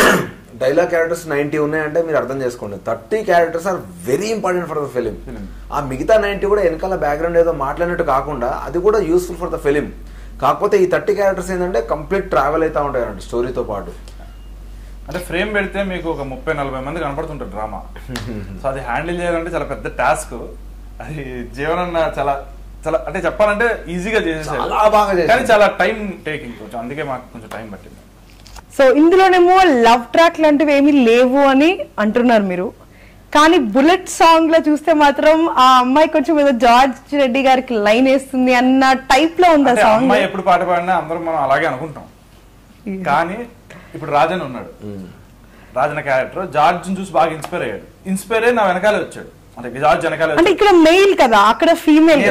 డైలాగ్ క్యారెక్టర్స్ 90 ఉన్నాయంటే మీరు అర్థం చేసుకోండి, 30 characters are very important for the film. ఆ మిగతా 90 కూడా వెనకాల బ్యాక్గ్రౌండ్ ఏదో మాట్లాడినట్టు కాకుండా అది కూడా యూస్ఫుల్ ఫర్ ద ఫిలిం. కాకపోతే ఈ 30 క్యారెక్టర్స్ ఏంటంటే కంప్లీట్ ట్రావెల్ అవుతా ఉంటాయండి స్టోరీతో పాటు. అంటే ఫ్రేమ్ పెడితే మీకు ఒక 30-40 మంది కనపడుతుంటారు డ్రామా. సో అది హ్యాండిల్ చేయాలంటే చాలా పెద్ద టాస్క్. అది జీవనన్న చాలా చాలా అంటే చెప్పాలంటే ఈజీగా చేసేసారు, చాలా బాగా చేశారు. కానీ చాలా టైం టేకింగ్ కొంచెం, అందుకే మాకు కొంచెం టైం పట్టింది. సో ఇందులోనేమో లవ్ ట్రాక్ లాంటివి ఏమీ లేవు అని అంటున్నారు మీరు, కానీ బుల్లెట్ సాంగ్ లో చూస్తే మాత్రం ఆ అమ్మాయి కొంచెం ఏదో జార్జ్ రెడ్డి గారికి లైన్ వేస్తుంది అన్న టైప్ లో ఉంది ఆ అంటే సాంగ్. అమ్మాయి ఎప్పుడు పాట పాడినా అందరం మనం అలాగే అనుకుంటాం. కానీ ఇప్పుడు రాజన్ ఉన్నాడు, రాజన్ క్యారెక్టర్ జార్జ్ చూసి బాగా ఇన్స్పైర్ అయ్యి నా వెనకాలే వచ్చాడు. అంటే జార్జ్ వెనకాలే అంటే ఇక్కడ మెయిల్ కదా, అక్కడ ఫీమేల్.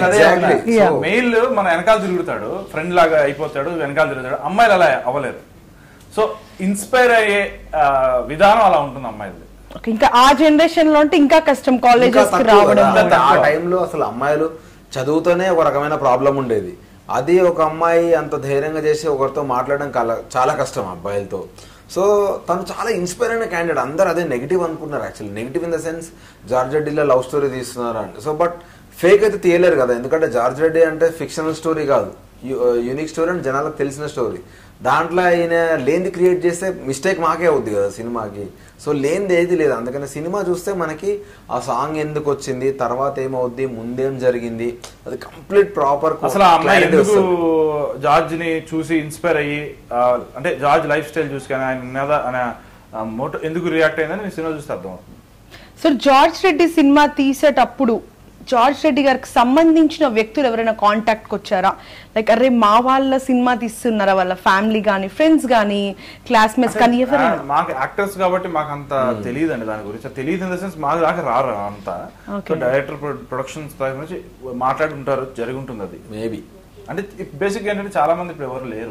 మెయిల్ మన వెనకాల తిరుగుతాడు, ఫ్రెండ్ లాగా అయిపోతాడు, వెనకాల తిరుగుతాడు. అమ్మాయిలు అలా అవ్వలేరు. సో ఇన్స్పైర్ అయ్యే విధానం అలా ఉంటుంది అమ్మాయిలు. ఇంకా ఆ జనరేషన్ లో అంటే ఇంకా కష్టం కాలేజెస్ కి రావడం. ఆ టైంలో అసలు అమ్మాయిలు చదువుతోనే ఒక రకమైన ప్రాబ్లం ఉండేది. అది ఒక అమ్మాయి అంత ధైర్యంగా చేసి ఒకరితో మాట్లాడడం చాలా కష్టం అబ్బాయిలతో. సో తను చాలా ఇన్స్పైర్ అయిన క్యాండిడేట్. అందరు అదే నెగిటివ్ అనుకున్నారు, actually negative in the sense George రెడ్డిలో లవ్ స్టోరీ తీస్తున్నారు అంటే. సో బట్ ఫేక్ అయితే తీయలేరు కదా, ఎందుకంటే జార్జ్ రెడ్డి అంటే ఫిక్షనల్ స్టోరీ కాదు, యూనిక్ స్టోరీ అండ్ జనాలకు తెలిసిన స్టోరీ. దాంట్లో ఆయన లేనిది క్రియేట్ చేస్తే మిస్టేక్ మాకే అవుద్ది కదా సినిమాకి. సో లేనిది ఏది లేదు. అందుకని సినిమా చూస్తే మనకి ఆ సాంగ్ ఎందుకు వచ్చింది, తర్వాత ఏమవుద్ది, ముందేం జరిగింది, అది కంప్లీట్ ప్రాపర్. అసలు ఆ అమ్మాయి ఎందుకు జార్జ్ ని చూసి ఇన్స్పైర్ అయ్యి, అంటే జార్జ్ లైఫ్ స్టైల్ చూసి కానీ ఆయన మోటో ఎందుకు రియాక్ట్ అయిందని సినిమా చూస్తే అర్థం అవుతుంది. సో జార్జ్ రెడ్డి సినిమా తీసేటప్పుడు జార్జ్ రెడ్డి గారికి సంబంధించిన వ్యక్తులు ఎవరైనా కాంటాక్ట్కి వచ్చారా? లైక్ అరే మా వాళ్ళ సినిమా తీస్తున్నారా, వాళ్ళ ఫ్యామిలీ కానీ ఫ్రెండ్స్ కానీ క్లాస్మేట్స్ కానీ ఎవరైనా? మాకు యాక్టర్స్ కాబట్టి మాకు అంత తెలియదు అండి దాని గురించి. తెలియదు ఇన్ ద సెన్స్ మాకు దాకా రారు అంతా. డైరెక్టర్ ప్రొడక్షన్స్ నుంచి మాట్లాడుకుంటారు, జరిగి ఉంటుంది అది మేబీ. అంటే బేసిక్ ఏంటంటే చాలా మంది ఇప్పుడు ఎవరు లేరు.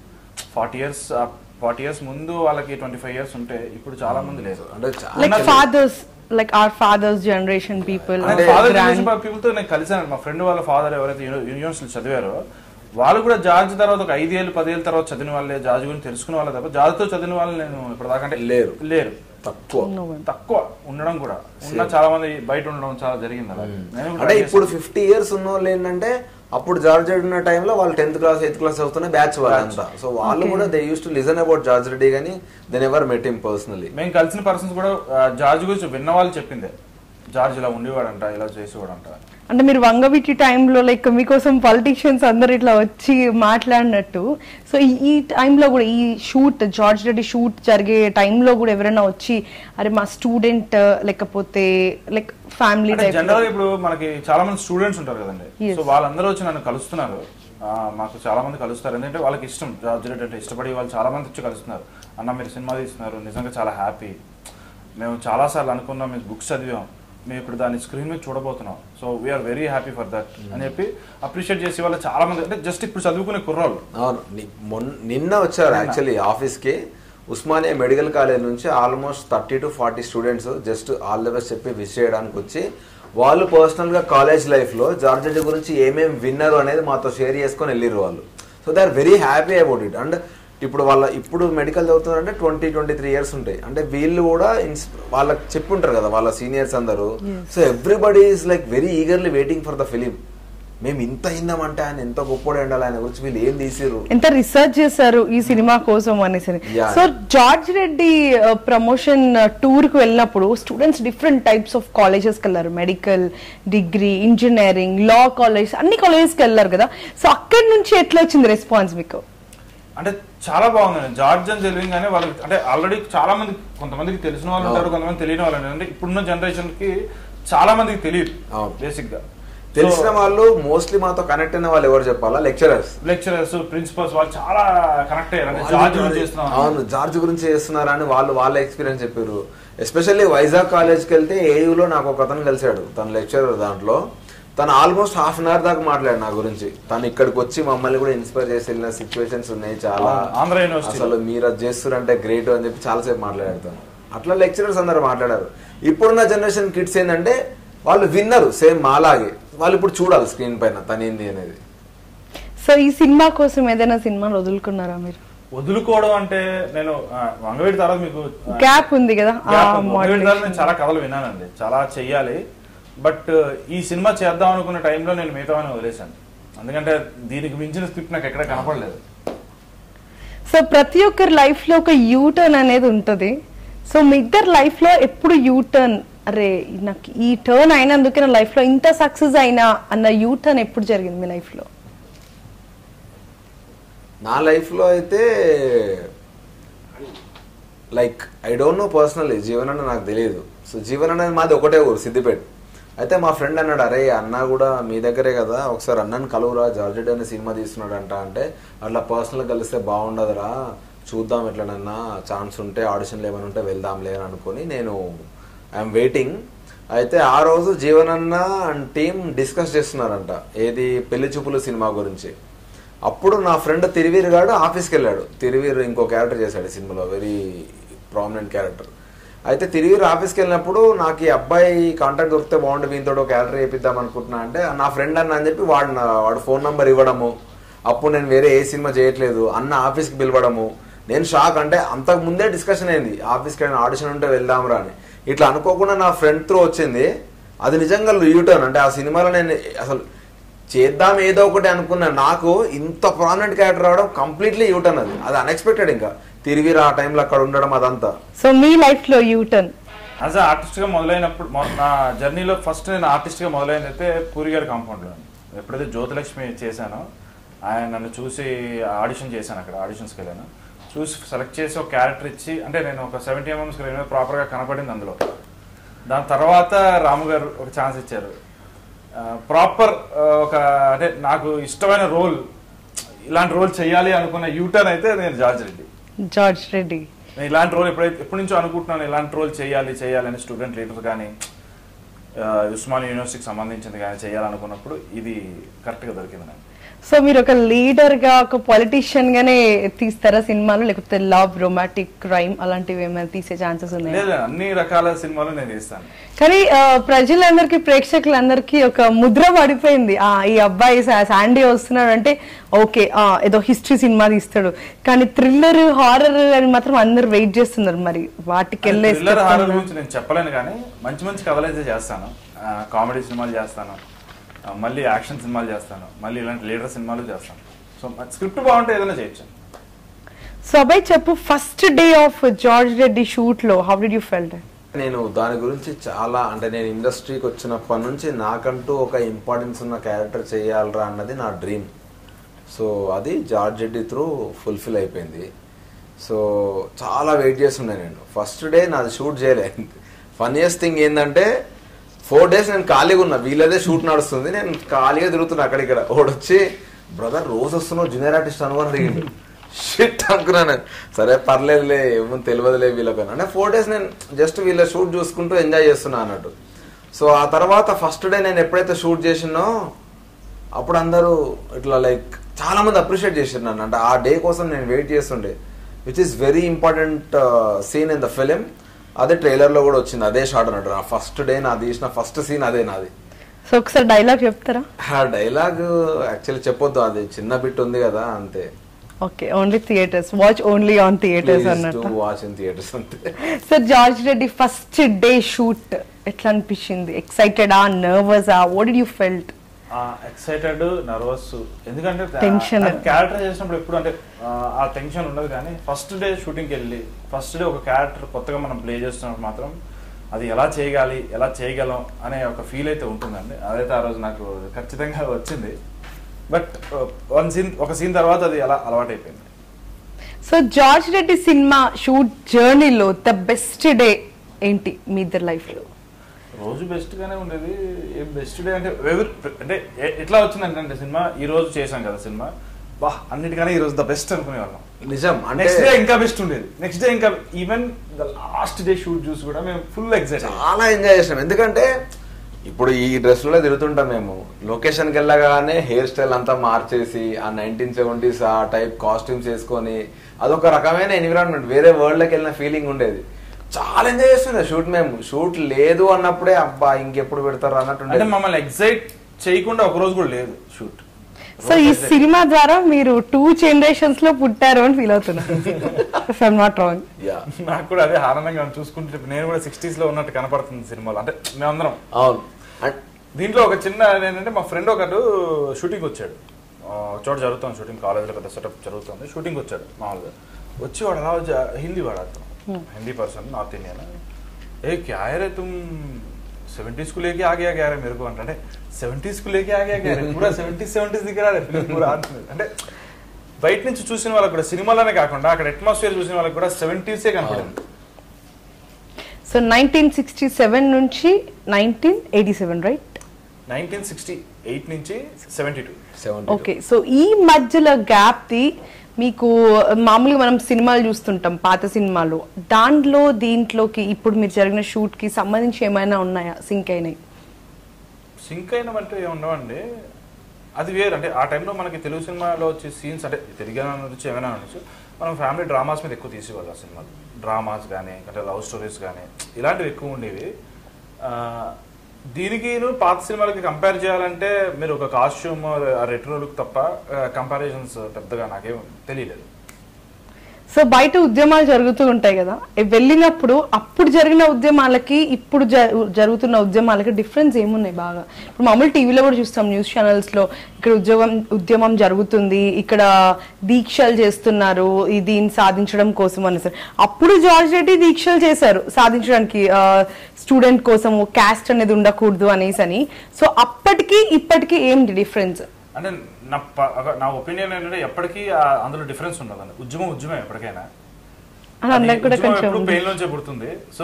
40 years ముందు వాళ్ళకి 25 years ఉంటే ఇప్పుడు చాలా మంది లేరు. అంటే fathers, like our father's generation people. Father generation people తో నేను కలిసాను. మా ఫ్రెండ్ వాళ్ళ ఫాదర్ ఎవరైతే యూనివర్సిటీ చదివారో వాళ్ళు కూడా జార్జ్ తర్వాత ఒక 5 ఏళ్ళు 10 ఏళ్ళ తర్వాత చదివిన వాళ్ళే, జార్జ్ గురించి తెలుసుకున్న వాళ్ళే తప్ప జార్జ్ తో చదివిన వాళ్ళు నేను ఇప్పటిదాకా అంటే లేరు. తక్కువ ఉండడం కూడా ఉన్న చాలా మంది బయట ఉండడం చాలా జరిగింది అలా. అంటే ఇప్పుడు 50 years ఉన్న వాళ్ళు ఏంటంటే అప్పుడు జార్జ్ రెడ్డి ఉన్న టైంలో వాళ్ళు 10th class 8th class చదువుతున్న బ్యాచ్ వాళ్ళంతా. సో వాళ్ళు కూడా they use to listen about George Reddy, కానీ they never met him personally. మేము కలిసిన పర్సన్స్ కూడా జార్జ్ గురించి విన్న వాళ్ళు చెప్పిందే, జార్జ్ ఇలా ఉండేవాడంట, ఇలా చేసేవాడంట. అంటే మీరు వంగవీటి టైంలో లైక్ మీకోసం పొలిటీషియన్స్ అందరు ఇట్లా వచ్చి మాట్లాడినట్టు, సో ఈ టైంలో కూడా ఈ షూట్ జార్జ్ రెడ్డి షూట్ జరిగే టైంలో కూడా ఎవరైనా వచ్చి అరే మా స్టూడెంట్ లేకపోతే లైక్ ఫ్యామిలీ జనరల్ ఇప్పుడు మనకి చాలా మంది స్టూడెంట్స్ ఉంటారు కదండి, సో వాళ్ళందరూ వచ్చి నన్ను కలుస్తున్నారు. మాకు చాలా మంది కలుస్తారు, ఎందుకంటే వాళ్ళకి ఇష్టం జార్జ్ రెడ్డి అంటే ఇష్టపడి వాళ్ళు చాలా మంది వచ్చి కలుస్తున్నారు. అన్న మీరు సినిమా తీస్తున్నారు, నిజంగా చాలా హ్యాపీ, మేము చాలాసార్లు అనుకున్నాం, మేము బుక్స్ చదివాం, మేము ఇప్పుడు దాన్ని స్క్రీన్ మీద చూడబోతున్నాం, so we are very happy for that అని చెప్పి అప్రిషియేట్ చేసే వాళ్ళు చాలా మంది. అంటే జస్ట్ ఇప్పుడు చదువుకునే కుర్రాళ్ళు. అవును, నిన్న వచ్చారు యాక్చువల్లీ ఆఫీస్కి. ఉస్మానియా మెడికల్ కాలేజ్ నుంచి almost 30 to 40 students just all the best చెప్పి విష్ చేయడానికి వచ్చి వాళ్ళు పర్సనల్గా కాలేజ్ లైఫ్లో జార్జ్ రెడ్డి గురించి ఏమేమి విన్నారు అనేది మాతో షేర్ చేసుకొని వెళ్ళిరు వాళ్ళు. So they are very happy about it. And ఇప్పుడు మెడికల్ చదువుతున్నారంటే 20-23 years ఉంటాయి. అంటే వీళ్ళు కూడా వాళ్ళకి చెప్పి ఉంటారు కదా వాళ్ళ సీనియర్స్ అందరూ. So everybody is like very eagerly waiting for the film. మేము ఇంత అయిందామంటే ఆయన ఎంత గొప్పగా ఉండాలి, ఆయన గురించి వీళ్ళు ఏం తీసారు, ఎంత రీసెర్చ్ చేశారు ఈ సినిమా కోసం అనేసి. So George Reddy promotion tour కు వెళ్ళినప్పుడు students different types of colleges కి వెళ్ళారు, medical, degree, engineering, law college, అన్ని కాలేజెస్ కి వెళ్ళారు కదా. సో అక్కడి నుంచి ఎట్లా వచ్చింది రెస్పాన్స్ మీకు? అంటే చాలా బాగుంది. జార్జ్ అని తెలియగానే వాళ్ళకి అంటే ఆల్రెడీ చాలా మంది, కొంతమందికి తెలిసిన వాళ్ళు ఉంటారు, కొంతమంది తెలియని వాళ్ళు ఉంటారు. అంటే ఇప్పుడున్న జనరేషన్ కి చాలా మందికి తెలియదు. బేసిక్ గా తెలిసిన వాళ్ళు మోస్ట్లీ మాతో కనెక్ట్ అయిన వాళ్ళు ఎవరు చెప్పాలా, లెక్చరర్స్, ప్రిన్సిపల్స్, వాళ్ళు చాలా కనెక్ట్ అయ్యారు. అవును, జార్జ్ గురించి చేస్తున్నారా అని వాళ్ళ ఎక్స్పీరియన్స్ చెప్పారు. ఎస్పెషల్లీ వైజాగ్ కాలేజ్కి వెళ్తే ఏయూలో నాకు ఒక అతను కలిసాడు, తన లెక్చరర్. దాంట్లో తను ఆల్మోస్ట్ ½ an hour దాకా మాట్లాడు నా గురించి. తను ఇక్కడికి వచ్చి మమ్మల్ని కూడా ఇన్స్పైర్ చేసి వెళ్ళిన సిచ్యువేషన్స్ ఉన్నాయి చాలా. ఆంధ్ర యూనివర్సిటీ అసలు మీరు అది చేస్తున్నారంటే గ్రేట్ అని చెప్పి చాలాసేపు మాట్లాడారు. అట్లా లెక్చరర్స్ అందరు మాట్లాడారు. ఇప్పుడున్న జనరేషన్ కిడ్స్ ఏంటంటే వాళ్ళు విన్నరు సేమ్ మాలాగే, వాళ్ళు ఇప్పుడు చూడాలి స్క్రీన్ పైన తనేంది అనేది. సో ఈ సినిమా కోసం ఏదైనా సినిమాలు వదులుకున్నారా మీరు? వదులుకోవడం అంటే నేను వంగవీటి తర్వాత మీకు గ్యాప్ ఉంది కదా, వంగవీటి తర్వాత నేను చాలా కథలు విన్నానండి, చాలా చెయ్యాలి. బట్ ఈ సినిమా చేద్దాం అనుకున్న టైంలో నేను మిగతావని వదిలేశాను, ఎందుకంటే దీనికి మించిన స్క్రిప్ట్ నాకు ఎక్కడ కనపడలేదు. సో ప్రతి ఒక్కరి లైఫ్ లో ఒక యూటర్న్ అనేది ఉంటది. సో మీ ఇద్దరు లైఫ్ లో ఎప్పుడు యూటర్న్, అరే నాకు ఈ టర్న్ అయినందుకే నా లైఫ్ లో ఇంత సక్సెస్ అయినా అన్న యూటర్న్ ఎప్పుడు జరిగింది మీ లైఫ్ లో? నా లైఫ్ లో అయితే like I don't know personally, Jeevan అన్న నాకు తెలియదు. సో జీవన్ అనేది మాది ఒకటే ఊరు, సిద్దిపేట. అయితే మా ఫ్రెండ్ అన్నాడు, అరే అన్న కూడా మీ దగ్గరే కదా, ఒకసారి అన్నని కలువురా, జార్జెట్ అనే సినిమా తీస్తున్నాడంట. అంటే అట్లా పర్సనల్గా కలిస్తే బాగుండదురా, చూద్దాం ఎట్లనన్నా ఛాన్స్ ఉంటే, ఆడిషన్లు ఏమైనా ఉంటే వెళ్దాంలే అని అనుకుని నేను ఐఎమ్ వెయిటింగ్. అయితే ఆ రోజు జీవన్ అన్న అండ్ టీమ్ డిస్కస్ చేస్తున్నారంట ఏది పెళ్లి చూపులు సినిమా గురించి. అప్పుడు నా ఫ్రెండ్ తిరువీర్ గాడు ఆఫీస్కి వెళ్ళాడు. తిరువీర్ ఇంకో క్యారెక్టర్ చేశాడు సినిమాలో, వెరీ ప్రామినెంట్ క్యారెక్టర్. అయితే తిరువీర్ ఆఫీస్కి వెళ్ళినప్పుడు నాకు ఈ అబ్బాయి కాంటాక్ట్ దొరికితే బాగుంటుంది, వీంతో ఒక క్యారెక్టర్ చేపిద్దాం అనుకుంటున్నా అంటే, నా ఫ్రెండ్ అన్న అని చెప్పి వాడు ఫోన్ నెంబర్ ఇవ్వడము. అప్పుడు నేను వేరే ఏ సినిమా చేయట్లేదు, అన్న ఆఫీస్కి పిలవడము. నేను షాక్, అంటే అంతకు ముందే డిస్కషన్ అయింది ఆఫీస్కి అయినా ఆడిషన్ ఉంటే వెళ్దాంరా అని. ఇట్లా అనుకోకుండా నా ఫ్రెండ్ త్రూ వచ్చింది. అది నిజంగా యూటర్న్. అంటే ఆ సినిమాలో నేను అసలు చేద్దాం ఏదో ఒకటి అనుకున్నా, నాకు ఇంత ప్రామినెంట్ క్యారెక్టర్ రావడం కంప్లీట్లీ యూటర్న్. అది అన్ఎక్స్పెక్టెడ్. ఇంకా తిరిగిరా ఆ టైంలో అక్కడ ఉండడం అదంతా. సో మీ లైఫ్ లో యూటర్న్ యాజ్ ఆర్టిస్ట్ గా మొదలైనప్పుడు, నా జర్నీలో ఫస్ట్ నేను ఆర్టిస్ట్ గా మొదలైంది అయితే పూరి గారి కాంపౌండ్ లో. ఎప్పుడైతే జ్యోతిలక్ష్మి చేశానో, ఆయన నన్ను చూసి ఆడిషన్ చేశాను, అక్కడ ఆడిషన్స్కి వెళ్ళాను. చూసి సెలెక్ట్ చేసి ఒక క్యారెక్టర్ ఇచ్చి, అంటే నేను ఒక 70 mm స్క్రీన్ మీద ప్రాపర్గా కనపడింది అందులో. దాని తర్వాత రాము గారు ఒక ఛాన్స్ ఇచ్చారు, ప్రాపర్ ఒక అంటే నాకు ఇష్టమైన రోల్, ఇలాంటి రోల్ చేయాలి అనుకున్న యూటర్న్ అయితే నేను జార్జ్ రెడ్డి. నేను ఇలాంటి రోల్ ఎప్పటి నుంచో అనుకుంటున్నాను, ఇలాంటి రోల్ చేయాలని స్టూడెంట్ లీడర్ కానీ ఉస్మానియా యూనివర్సిటీకి సంబంధించింది కానీ చేయాలనుకున్నప్పుడు ఇది కరెక్ట్గా దొరికింది నాకు. సో మీరు ఒక లీడర్ గా, ఒక పొలిటీషియన్ గానే తీస్తారా సినిమాలు, లేకపోతే లవ్, రొమాంటిక్, క్రైమ్ అలాంటివి ఏమైనా తీసే ఛాన్సెస్ ఉన్నాయి? అన్ని రకాల సినిమాలు నేను తీస్తాను. కానీ ప్రజలందరికీ, ప్రేక్షకులందరికీ ఒక ముద్ర పడిపోయింది, ఈ అబ్బాయి శాండీ వస్తున్నాడు అంటే ఓకే ఏదో హిస్టరీ సినిమా తీస్తాడు. కానీ థ్రిల్లర్, హారర్ అని మాత్రం అందరు వెయిట్ చేస్తున్నారు. మరి వాటికి వెళ్ళే హారర్ గురించి నేను చెప్పలేను, కానీ మంచి మంచి కథలు అయితే చేస్తాను. కామెడీ సినిమాలు చేస్తాను, మళ్ళీ యాక్షన్ సినిమాలు చేస్తాను, మళ్ళీ ఇలాంటి లీడర్ సినిమాలు చేస్తాను. సో స్క్రిప్ట్ బాగుంటే ఏదైనా చేయొచ్చు. సో అబ్బాయి చెప్పు, first day of George Reddy shoot లో హౌ డిడ్ యూ ఫెల్ట్? నేను దాని గురించి చాలా, అంటే నేను ఇండస్ట్రీకి వచ్చినప్పటి నుంచి నాకంటూ ఒక ఇంపార్టెన్స్ ఉన్న క్యారెక్టర్ చేయాలరా అన్నది నా డ్రీమ్. సో అది జార్జ్ రెడ్డి త్రూ ఫుల్ఫిల్ అయిపోయింది. సో చాలా వెయిట్ చేస్తుండే నేను. ఫస్ట్ డే నాది షూట్ చేయలేదు. ఫన్నీయెస్ట్ థింగ్ ఏంటంటే 4 days నేను ఖాళీగా ఉన్నా, వీళ్ళదే షూట్ నడుస్తుంది, నేను ఖాళీగా తిరుగుతున్నా అక్కడిక్కడ. ఓడొచ్చి బ్రదర్ రోజు వస్తున్నావు జూనియర్ ఆర్టిస్ట్ అనుకుని అడిగిండు. షిట్ అనుకున్నాను. సరే పర్లేదులే, ఏమో తెలియదులే వీళ్ళకన్నా. అంటే 4 days నేను జస్ట్ వీళ్ళ షూట్ చూసుకుంటూ ఎంజాయ్ చేస్తున్నా అన్నట్టు. సో ఆ తర్వాత ఫస్ట్ డే నేను ఎప్పుడైతే షూట్ చేసినో అప్పుడు అందరూ ఇట్లా లైక్ చాలా మంది అప్రిషియేట్ చేసారు నన్ను. అంటే ఆ డే కోసం నేను వెయిట్ చేస్తుండే, which is very important scene in the film. అదే ట్రైలర్ లో కూడా వచ్చింది, అదే షాట్ అన్నట్టు. నా ఫస్ట్ డే నా తీసిన ఫస్ట్ సీన్ అదే నాది. సో ఒకసారి డైలాగ్ చెప్తారా? ఆ డైలాగ్ యాక్చువల్లీ చెప్పొద్దు, అది చిన్న బిట్ ఉంది కదా అంతే. Okay, only theatres, watch only on theatres అన్నట్టు. వాచ్ ఇన్ థియేటర్స్ అంతే. So George Reddy first day shoot ఎట్లా అనిపించింది? ఎక్సైటెడా, నర్వసా? What did you felt? Excited, nervous. ఎందుకంటే టెన్షన్ క్యారెక్టర్ చేసినప్పుడు ఎప్పుడు అంటే ఆ టెన్షన్ ఉండదు. కానీ ఫస్ట్ డే షూటింగ్కి వెళ్ళి ఫస్ట్ డే ఒక క్యారెక్టర్ కొత్తగా మనం ప్లే చేస్తున్నప్పుడు మాత్రం అది ఎలా చేయగలం అనే ఒక ఫీల్ అయితే ఉంటుందండి. అదైతే ఆ రోజు నాకు ఖచ్చితంగా వచ్చింది. బట్ ఒక సీన్ తర్వాత అది అలా అలవాటు అయిపోయింది. So George Reddy cinema shoot జర్నీలో ద బెస్ట్ డే ఏంటి మీ ఇద్దరు లైఫ్ లో? రోజు బెస్ట్ గానే ఉండేది. ఏం బెస్ట్ డే అంటే అంటే ఎట్లా వచ్చిందంటే సినిమా ఈ రోజు చేసాం కదా సినిమా, బా అన్నిటికన్నా ఈ రోజు ద బెస్ట్ అనుకునేవాళ్ళం. నిజం. నెక్స్ట్ డే ఇంకా బెస్ట్ ఉండేది. నెక్స్ట్ డే ఇంకా even the last day shoot చూసి కూడా మేము ఫుల్ ఎక్సైట్, చాలా ఎంజాయ్ చేసాం. ఎందుకంటే ఇప్పుడు ఈ డ్రెస్లో తిరుగుతుంటాం మేము, లొకేషన్కి వెళ్ళగానే హెయిర్ స్టైల్ అంతా మార్చేసి ఆ 1970s ఆ టైప్ కాస్ట్యూమ్స్ వేసుకొని అదొక రకమైన ఎన్విరాన్మెంట్, వేరే వరల్డ్లోకి వెళ్ళిన ఫీలింగ్ ఉండేది. చాలా ఎంజాయ్ చేస్తుండే షూట్. మేము షూట్ లేదు అన్నప్పుడే అబ్బా ఇంకెప్పుడు పెడతారు అన్నట్టు. అంటే మమ్మల్ని ఎక్సైట్ చేయకుండా ఒక రోజు కూడా లేదు షూట్. సో ఈ సినిమా ద్వారా మీరు 2 generations లో పుట్టారు అని ఫీల్ అవుతున్నారు. If I'm not wrong. నాకు కూడా అదే ఆనందంగా చూసుకుంటే నేను కూడా 60s లో ఉన్నట్టు కనపడుతుంది సినిమాలో. అంటే మేమందరం అవును. దీంట్లో ఒక చిన్న ఏంటంటే మా ఫ్రెండ్ ఒకడు షూటింగ్ వచ్చాడు, చోట జరుగుతుంది షూటింగ్, కాలేజీలో పెద్ద సెటప్ జరుగుతుంది, షూటింగ్ వచ్చాడు మామూలుగా. వచ్చి వాడు అలా హిందీ వాడు అతను, హిందీ పర్సన్, నార్త్ ఇండియన్. ఏ క్యా రే తుమ్ 70s को लेके आ गया क्या रे मेरे को అంటే 70s को लेके आ गया क्या रे पूरा 70s దిగ రా ఫిల్మ్ పూరా అంటే బయట నుంచి చూసిన వాళ్ళకి కూడా సినిమాలోనే కాకుండా అక్కడ అట్మాస్ఫియర్ చూసిన వాళ్ళకి కూడా 70s కనపడింది. సో 1967 నుంచి 1987 రైట్? 1968 నుంచి 72. ఓకే. సో ఈ మధ్యలో గ్యాప్ ది మీకు మామూలుగా మనం సినిమాలు చూస్తుంటాం పాత సినిమాలు, దాంట్లో దీంట్లోకి ఇప్పుడు మీరు జరిగిన షూట్ కి సంబంధించి ఏమైనా ఉన్నాయా సింక్ అయినాయి? సింక్ అయినమంటే ఏముండవండి, అది వేరు. అంటే ఆ టైంలో మనకి తెలుగు సినిమాలో వచ్చే సీన్స్ అంటే తెలుగు అనొచ్చు ఏమైనా అనొచ్చు, మనం ఫ్యామిలీ డ్రామాస్ మీద ఎక్కువ తీసేవాళ్ళు. ఆ సినిమాలు డ్రామాస్ కానీ అంటే లవ్ స్టోరీస్ కానీ ఇలాంటివి ఎక్కువ ఉండేవి. దీనికి పాత సినిమాలకి కంపేర్ చేయాలంటే మీరు ఒక కాస్ట్యూమ్ రెట్రో లుక్ తప్ప కంపారిజన్స్ పెద్దగా నాకేం తెలియలేదు. సో బయట ఉద్యమాలు జరుగుతూ ఉంటాయి కదా, వెళ్ళినప్పుడు అప్పుడు జరిగిన ఉద్యమాలకి ఇప్పుడు జరుగుతున్న ఉద్యమాలకి డిఫరెన్స్ ఏమున్నాయి బాగా? ఇప్పుడు మామూలు టీవీలో కూడా చూస్తాం, న్యూస్ ఛానల్స్ లో ఇక్కడ ఉద్యమం జరుగుతుంది, ఇక్కడ దీక్షలు చేస్తున్నారు దీన్ని సాధించడం కోసం అనేసి. అప్పుడు జార్జ్ రెడ్డి దీక్షలు చేశారు సాధించడానికి, స్టూడెంట్ కోసం క్యాస్ట్ అనేది ఉండకూడదు అనేసి అని. సో అప్పటికి ఇప్పటికి ఏంటి డిఫరెన్స్? అంటే నా ఒపీనియన్ ఏంటంటే ఎప్పటికీ అందులో డిఫరెన్స్ ఉండదండి. ఉద్యమం ఎప్పటికైనా ఎప్పుడు పెయిన్ లోంచే పుడుతుంది. సో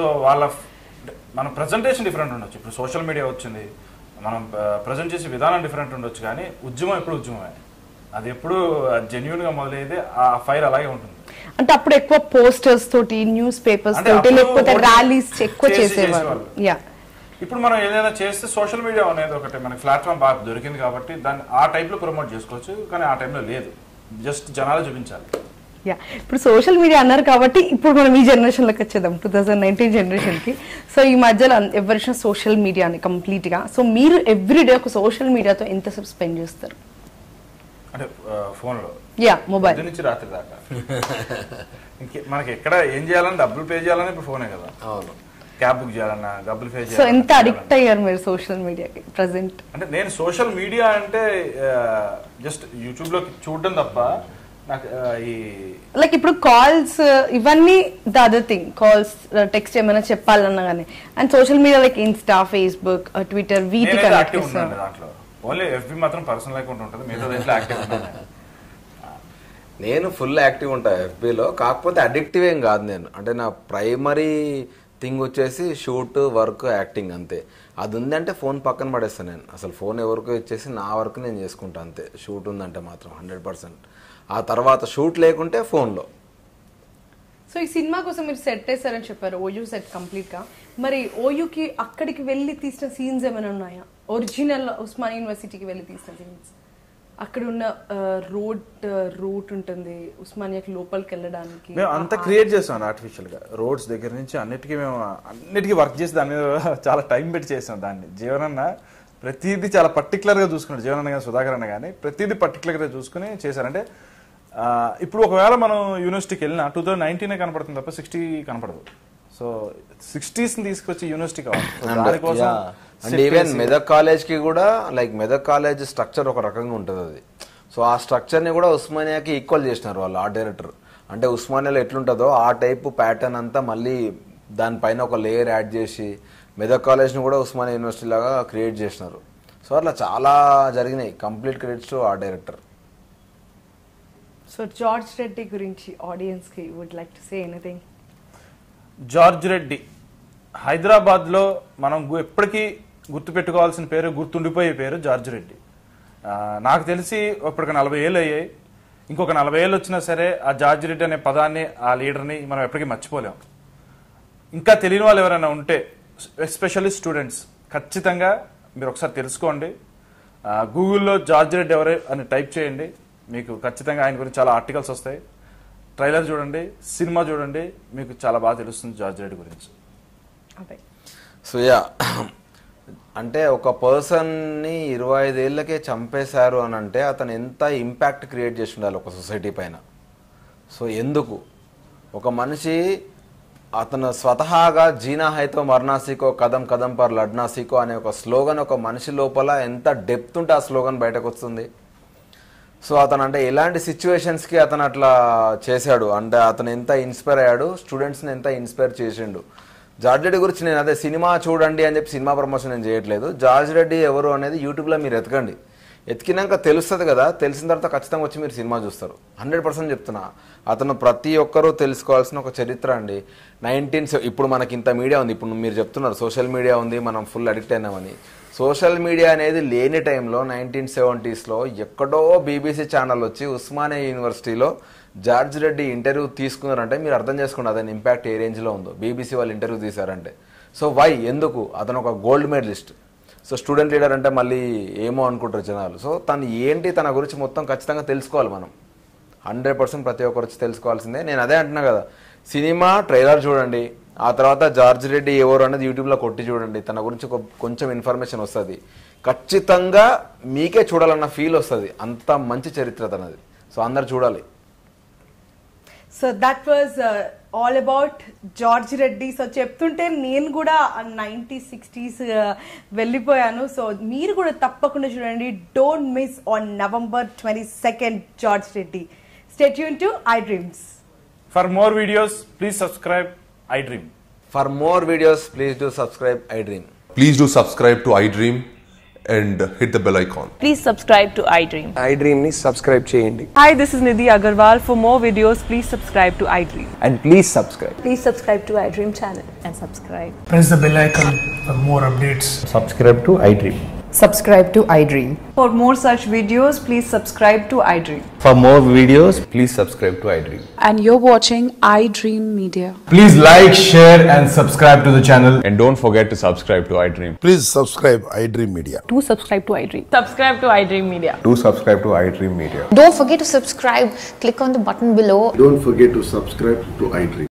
మన ప్రజెంటేషన్ డిఫరెంట్ ఉండొచ్చు. ఇప్పుడు సోషల్ మీడియా వచ్చింది, మనం ప్రజెంట్ చేసే విధానం డిఫరెంట్ ఉండొచ్చు, కానీ ఉద్యమం ఎప్పుడు ఉద్యమమే. అది ఎప్పుడు జెన్యూన్ గా మొదలైతే ఆ ఫైర్ అలాగే ఉంటుంది. అంటే అప్పుడు ఎక్కువ పోస్టర్స్ తోటి, న్యూస్ పేపర్స్ తోటి, లేకపోతే ర్యాలీస్ ఎక్కువ చేసేవారు. ఇప్పుడు మనం ఏదైనా చేస్తే సోషల్ మీడియా అనేది ఒకటి మనకి ప్లాట్ఫామ్ బాగా దొరికింది కాబట్టి దాన్ని ఆ టైప్లో ప్రమోట్ చేసుకోవచ్చు, కానీ ఆ టైంలో లేదు, జస్ట్ జనాలు చూపించాలి. ఇప్పుడు సోషల్ మీడియా అన్నారు కాబట్టి ఇప్పుడు మనం ఈ జనరేషన్లోకి వచ్చేద్దాం, 2019 జనరేషన్కి. సో ఈ మధ్యలో ఎవరిన సోషల్ మీడియాని కంప్లీట్గా, సో మీరు ఎవ్రీడే ఒక సోషల్ మీడియాతో ఎంతసేపు స్పెండ్ చేస్తారు? అంటే ఫోన్లో మొబైల్ నుంచి రాత్రి దాకా మనకి ఎక్కడ ఏం చేయాలని డబ్బులు పే చేయాలని ఇప్పుడు ఫోనే కదా. అవును, క్యాబ్ బుక్ చేయాలన్నా డబ్బులు పే చేయాలి. సో ఎంత అడిక్ట్ అయ్యారు మీరు సోషల్ మీడియాకి ప్రెసెంట్? అంటే నేను సోషల్ మీడియా అంటే జస్ట్ యూట్యూబ్ లో చూడడం తప్ప నాకు ఈ లైక్ ఇప్పుడు కాల్స్ ఇవన్నీ the other thing, calls text ఏమైనా చెప్పాలన్నా కానీ, and social media like Insta, Facebook, Twitter వీటికి దాంట్లో ఓన్లీ ఎఫ్బి మాత్రం పర్సనల్ అకౌంట్ ఉంటుంది, మిగతా దాంట్లో యాక్టివ్ ఉంటాను. నేను ఫుల్ యాక్టివ్ ఉంటా ఎఫ్బిలో, కాకపోతే అడిక్టివ్ ఏం కాదు నేను. అంటే నా ప్రైమరీ థింగ్ వచ్చేసి షూట్, వర్క్, యాక్టింగ్ అంతే. అది ఉందంటే ఫోన్ పక్కన పడేస్తాను నేను. అసలు ఫోన్ ఎవరికో ఇచ్చేసి నా వర్క్ నేను చేసుకుంటా అంతే. షూట్ ఉందంటే మాత్రం 100%. ఆ తర్వాత షూట్ లేకుంటే ఫోన్లో. సో ఈ సినిమా కోసం మీరు సెట్ వేస్తారని చెప్పారు, ఓయూ సెట్ కంప్లీట్గా. మరి ఓయూకి అక్కడికి వెళ్ళి తీసిన సీన్స్ ఏమైనా ఉన్నాయా? ఒరిజినల్ ఉస్మానియా యూనివర్సిటీకి వెళ్ళి తీసిన సీన్స్, అక్కడ ఉన్న రూట్ ఉంటుంది ఉస్మానియాకి లోపలికి వెళ్ళడానికి, మేము అంతా క్రియేట్ చేస్తాం ఆర్టిఫిషియల్ గా. రోడ్స్ దగ్గర నుంచి అన్నిటికీ వర్క్ చేసి దాని మీద చాలా టైం పెట్టి చేసాం దాన్ని. జీవనన్న ప్రతిదీ చాలా పర్టికులర్ గా చూసుకున్నాడు, జీవనన్న కానీ సుధాకర్ అన్న కానీ ప్రతిదీ పర్టికులర్ గా చూసుకుని చేశారంటే. ఇప్పుడు ఒకవేళ మనం యూనివర్సిటీకి వెళ్ళినా 2019 కనపడుతుంది తప్ప 60 కనపడదు. సో 60s తీసుకొచ్చి యూనివర్సిటీ కావాలి. అండ్ ఈవెన్ మెదక్ కాలేజ్ కి కూడా లైక్ మెదక్ కాలేజ్ స్ట్రక్చర్ ఒక రకంగా ఉంటుంది అది. సో ఆ స్ట్రక్చర్ ని కూడా ఉస్మానియాకి ఈక్వల్ చేసినారు వాళ్ళు, ఆర్ట్ డైరెక్టర్. అంటే ఉస్మానియాలో ఎట్లుంటుందో ఆ టైపు ప్యాటర్న్ అంతా మళ్ళీ దానిపైన ఒక లేయర్ యాడ్ చేసి మెదక్ కాలేజ్ని కూడా ఉస్మానియా యూనివర్సిటీ లాగా క్రియేట్ చేసినారు. సో అట్లా చాలా జరిగినాయి. Complete credits to art director. So George Reddy గురించి ఆడియన్స్ కి would like to say anything? George Reddy Hyderabad లో మనం ఎప్పటికీ గుర్తుపెట్టుకోవాల్సిన పేరు, గుర్తుండిపోయే పేరు జార్జ్ రెడ్డి. నాకు తెలిసి ఇప్పటికి 40 ఏళ్ళు అయ్యాయి. ఇంకొక 40 ఏళ్ళు వచ్చినా సరే ఆ జార్జ్ రెడ్డి అనే పదాన్ని, ఆ లీడర్ని మనం ఎప్పటికీ మర్చిపోలేం. ఇంకా తెలియని వాళ్ళు ఎవరైనా ఉంటే, ఎస్పెషల్లీ స్టూడెంట్స్, ఖచ్చితంగా మీరు ఒకసారి తెలుసుకోండి. గూగుల్లో జార్జ్ రెడ్డి ఎవరు అని టైప్ చేయండి, మీకు ఖచ్చితంగా ఆయన గురించి చాలా ఆర్టికల్స్ వస్తాయి. ట్రైలర్ చూడండి, సినిమా చూడండి, మీకు చాలా బాగా తెలుస్తుంది జార్జ్ రెడ్డి గురించి. సో యా, అంటే ఒక పర్సన్ని 25 ఏళ్ళకే చంపేశారు అని అంటే అతను ఎంత ఇంపాక్ట్ క్రియేట్ చేసి ఉండాలి ఒక సొసైటీ పైన. సో ఎందుకు ఒక మనిషి అతను స్వతహాగా జీనా హైతో మర్నాసీకో కదం కదం పర్ లడ్నాసీకో అనే ఒక స్లోగన్ ఒక మనిషి లోపల ఎంత డెప్త్ ఉంటే ఆ స్లోగన్ బయటకు వస్తుంది. సో అతను అంటే ఎలాంటి సిచ్యువేషన్స్కి అతను అట్లా చేశాడు అంటే అతను ఎంత ఇన్స్పైర్ అయ్యాడు, స్టూడెంట్స్ని ఎంత ఇన్స్పైర్ చేసిండు. జార్జ్ రెడ్డి గురించి నేను అదే సినిమా చూడండి అని చెప్పి సినిమా ప్రమోషన్ నేను చేయట్లేదు. జార్జ్ రెడ్డి ఎవరు అనేది యూట్యూబ్లో మీరు ఎతకండి, ఎతికినాక తెలుస్తుంది కదా, తెలిసిన తర్వాత ఖచ్చితంగా వచ్చి మీరు సినిమా చూస్తారు. 100% చెప్తున్నా, అతను ప్రతి ఒక్కరూ తెలుసుకోవాల్సిన ఒక చరిత్ర అండి. ఇప్పుడు మనకి ఇంత మీడియా ఉంది, ఇప్పుడు మీరు చెప్తున్నారు సోషల్ మీడియా ఉంది, మనం ఫుల్ అడిక్ట్ అయినామని. సోషల్ మీడియా అనేది లేని టైంలో 1970s ఎక్కడో బీబీసీ ఛానల్ వచ్చి ఉస్మానియా యూనివర్సిటీలో జార్జ్ రెడ్డి ఇంటర్వ్యూ తీసుకున్నారంటే మీరు అర్థం చేసుకోండి అతని ఇంపాక్ట్ ఏ రేంజ్లో ఉందో. బీబీసీ వాళ్ళు ఇంటర్వ్యూ తీశారంటే సో వై, ఎందుకు? అతను ఒక gold medalist. So student leader అంటే మళ్ళీ ఏమో అనుకుంటారు జనాలు. సో తను ఏంటి, తన గురించి మొత్తం ఖచ్చితంగా తెలుసుకోవాలి మనం. 100% ప్రతి ఒక్కరు వచ్చి తెలుసుకోవాల్సిందే. నేను అదే అంటున్నా కదా, సినిమా ట్రైలర్ చూడండి, ఆ తర్వాత జార్జ్ రెడ్డి ఎవరు అనేది యూట్యూబ్లో కొట్టి చూడండి, తన గురించి కొంచెం ఇన్ఫర్మేషన్ వస్తుంది. ఖచ్చితంగా మీకే చూడాలన్న ఫీల్ వస్తుంది, అంత మంచి చరిత్ర తనది. సో అందరు చూడాలి. So that was all about George Reddy. So చెప్తుంటే నేను కూడా 1960s వెళ్ళిపోయాను. సో మీరు కూడా తప్పకుండా చూడండి. Don't miss on November 22nd George Reddy. Stay tune to iDreams. For more videos, please subscribe iDream. For more videos, please do subscribe iDream. Please do subscribe to iDream and hit the bell icon. Please subscribe to iDream. iDream ni subscribe cheyandi. Hi, this is Nidhi Agarwal. For more videos, please subscribe to iDream. And please subscribe. Please subscribe to iDream channel and subscribe. Press the bell icon for more updates. Subscribe to iDream. Subscribe to iDream. For more such videos, please subscribe to iDream. For more videos, please subscribe to iDream. And you're watching iDream Media. Please like, share and subscribe to the channel. And don't forget to subscribe to iDream. Please subscribe iDream Media. Do subscribe to iDream. Subscribe to iDream Media. Do subscribe to iDream Media. Don't forget to subscribe. Click on the button below. Don't forget to subscribe to iDream.